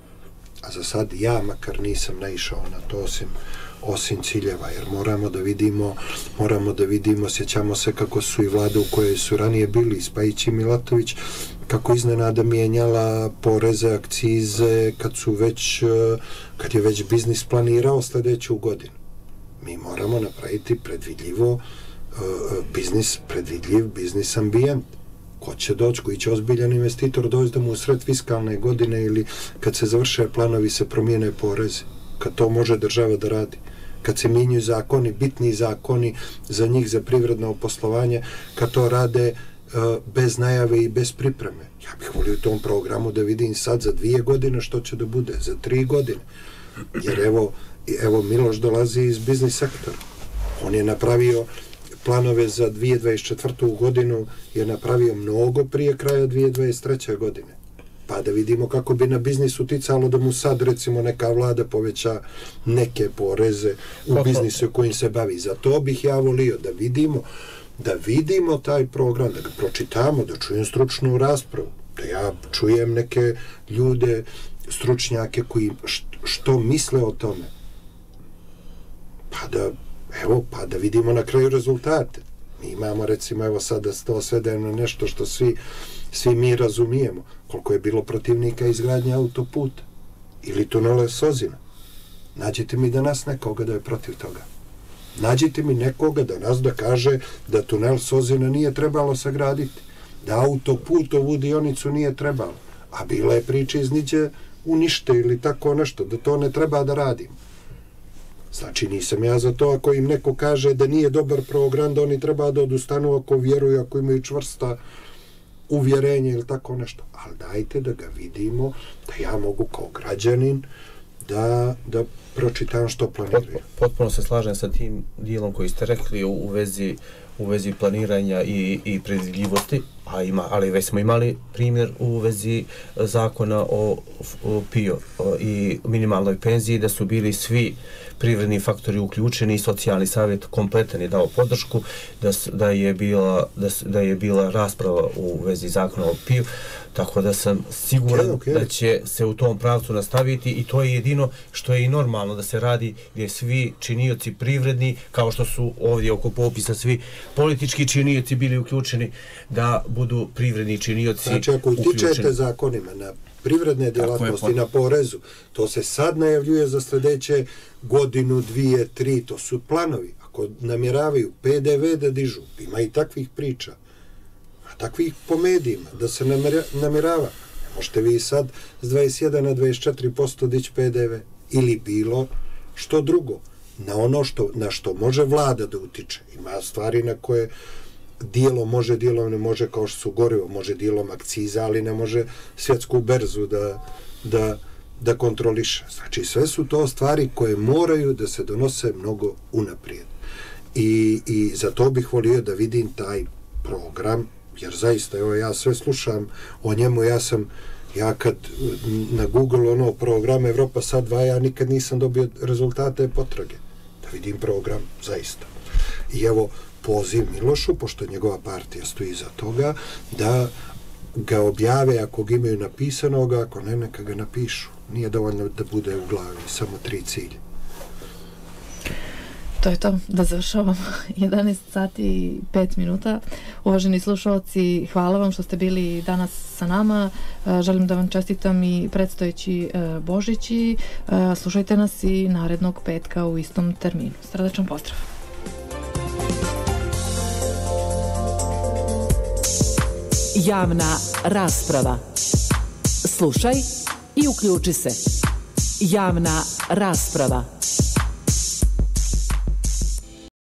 E: A za sad ja makar nisam naišao na to osim, osim ciljeva, jer moramo da vidimo, moramo da vidimo, sjećamo se kako su i vlade u kojoj su ranije bili, Spajić i Milatović, kako iznenada mijenjala poreze, akcize, kad su već, kad je već biznis planirao sljedeću godinu. Mi moramo napraviti predvidljivo uh, biznis, predvidljiv biznis ambijent. Ko će doći, koji će ozbiljan investitor doći da mu u sred fiskalne godine ili kad se završe planovi se promijene porezi, kad to može država da radi, kad se mijenjaju zakoni, bitni zakoni za njih, za privredno poslovanje, kad to rade bez najave i bez pripreme. Ja bih volio u tom programu da vidim sad za dvije godine što će da bude, za tri godine. Jer evo, evo Miloš dolazi iz biznis sektora. On je napravio planove za dvije hiljade dvadeset četvrtu godinu, je napravio mnogo prije kraja dvije hiljade dvadeset treće godine. Pa da vidimo kako bi na biznis uticalo da mu sad recimo neka vlada poveća neke poreze u biznisu kojim se bavi. Za to bih ja volio da vidimo da vidimo taj program, da ga pročitamo, da čujem stručnu raspravu, da ja čujem neke ljude, stručnjake koji što misle o tome. Pa da, evo, pa da vidimo na kraju rezultate. Mi imamo, recimo, evo sada to svedeno nešto što svi, svi mi razumijemo, koliko je bilo protivnika izgradnje autoputa ili tunele Sozina. Nađite mi danas nekoga da je protiv toga. Nađite mi nekoga da nas da kaže da tunel Sozina nije trebalo sagraditi, da autoput ovu dionicu nije trebalo, a bila je priča iz niđe unište ili tako nešto, da to ne treba da radim. Znači nisam ja za to ako im neko kaže da nije dobar program, da oni treba da odustanu ako vjeruju, ako imaju čvrsta uvjerenje ili tako nešto. Ali dajte da ga vidimo, da ja mogu kao građanin da, da pročitam što planiraju.
C: Potpuno se slažem sa tim dijelom koji ste rekli u, u vezi u vezi planiranja i, i predvidljivosti, a ima, ali već smo imali primjer u vezi zakona o, o P I O i minimalnoj penziji, da su bili svi privredni faktori uključeni i socijalni savjet kompletan je dao podršku, da, da, je, bila, da, da je bila rasprava u vezi zakona o P I O, tako da sam siguran okay, okay. da će se u tom pravcu nastaviti i to je jedino što je i normalno da se radi, gdje svi činioci privredni, kao što su ovdje oko popisa svi politički činioci bili uključeni, da budu privredni činioci
E: znači, ako utičete zakonima na privredne djelatnosti, na porezu, to se sad najavljuje za sljedeće godinu, dvije, tri, to su planovi. Ako namjeravaju P D V da dižu, ima i takvih priča, a takvih po medijima, da se namjerava. Možete vi sad s dvadeset jedan na dvadeset četiri posto dići P D V ili bilo što drugo. Na ono što, na što može vlada da utiče. Ima stvari na koje dijelom može, dijelom ne može, kao što su gorivo, može dijelom akciza, ali ne može svjetsku berzu da, da, da kontroliše. Znači, sve su to stvari koje moraju da se donose mnogo unaprijed. I, i za to bih volio da vidim taj program, jer zaista, evo, ja sve slušam o njemu, ja sam, ja kad na Google ono program Evropa sad dva, ja nikad nisam dobio rezultate potrage. Da vidim program, zaista. I evo, poziv Milošu, pošto njegova partija stoji iza toga, da ga objave ako ga imaju napisanoga, ako ne, neka ga napišu. Nije dovoljno da bude u glavi, samo tri cilje.
B: To je to, da završavam. jedanaest sati i pet minuta. Uvaženi slušalci, hvala vam što ste bili danas sa nama. Želim da vam čestitam i predstojeći Božići. Slušajte nas i narednog petka u istom terminu. Srdačan pozdrav.
A: Javna rasprava. Slušaj i uključi se. Javna rasprava.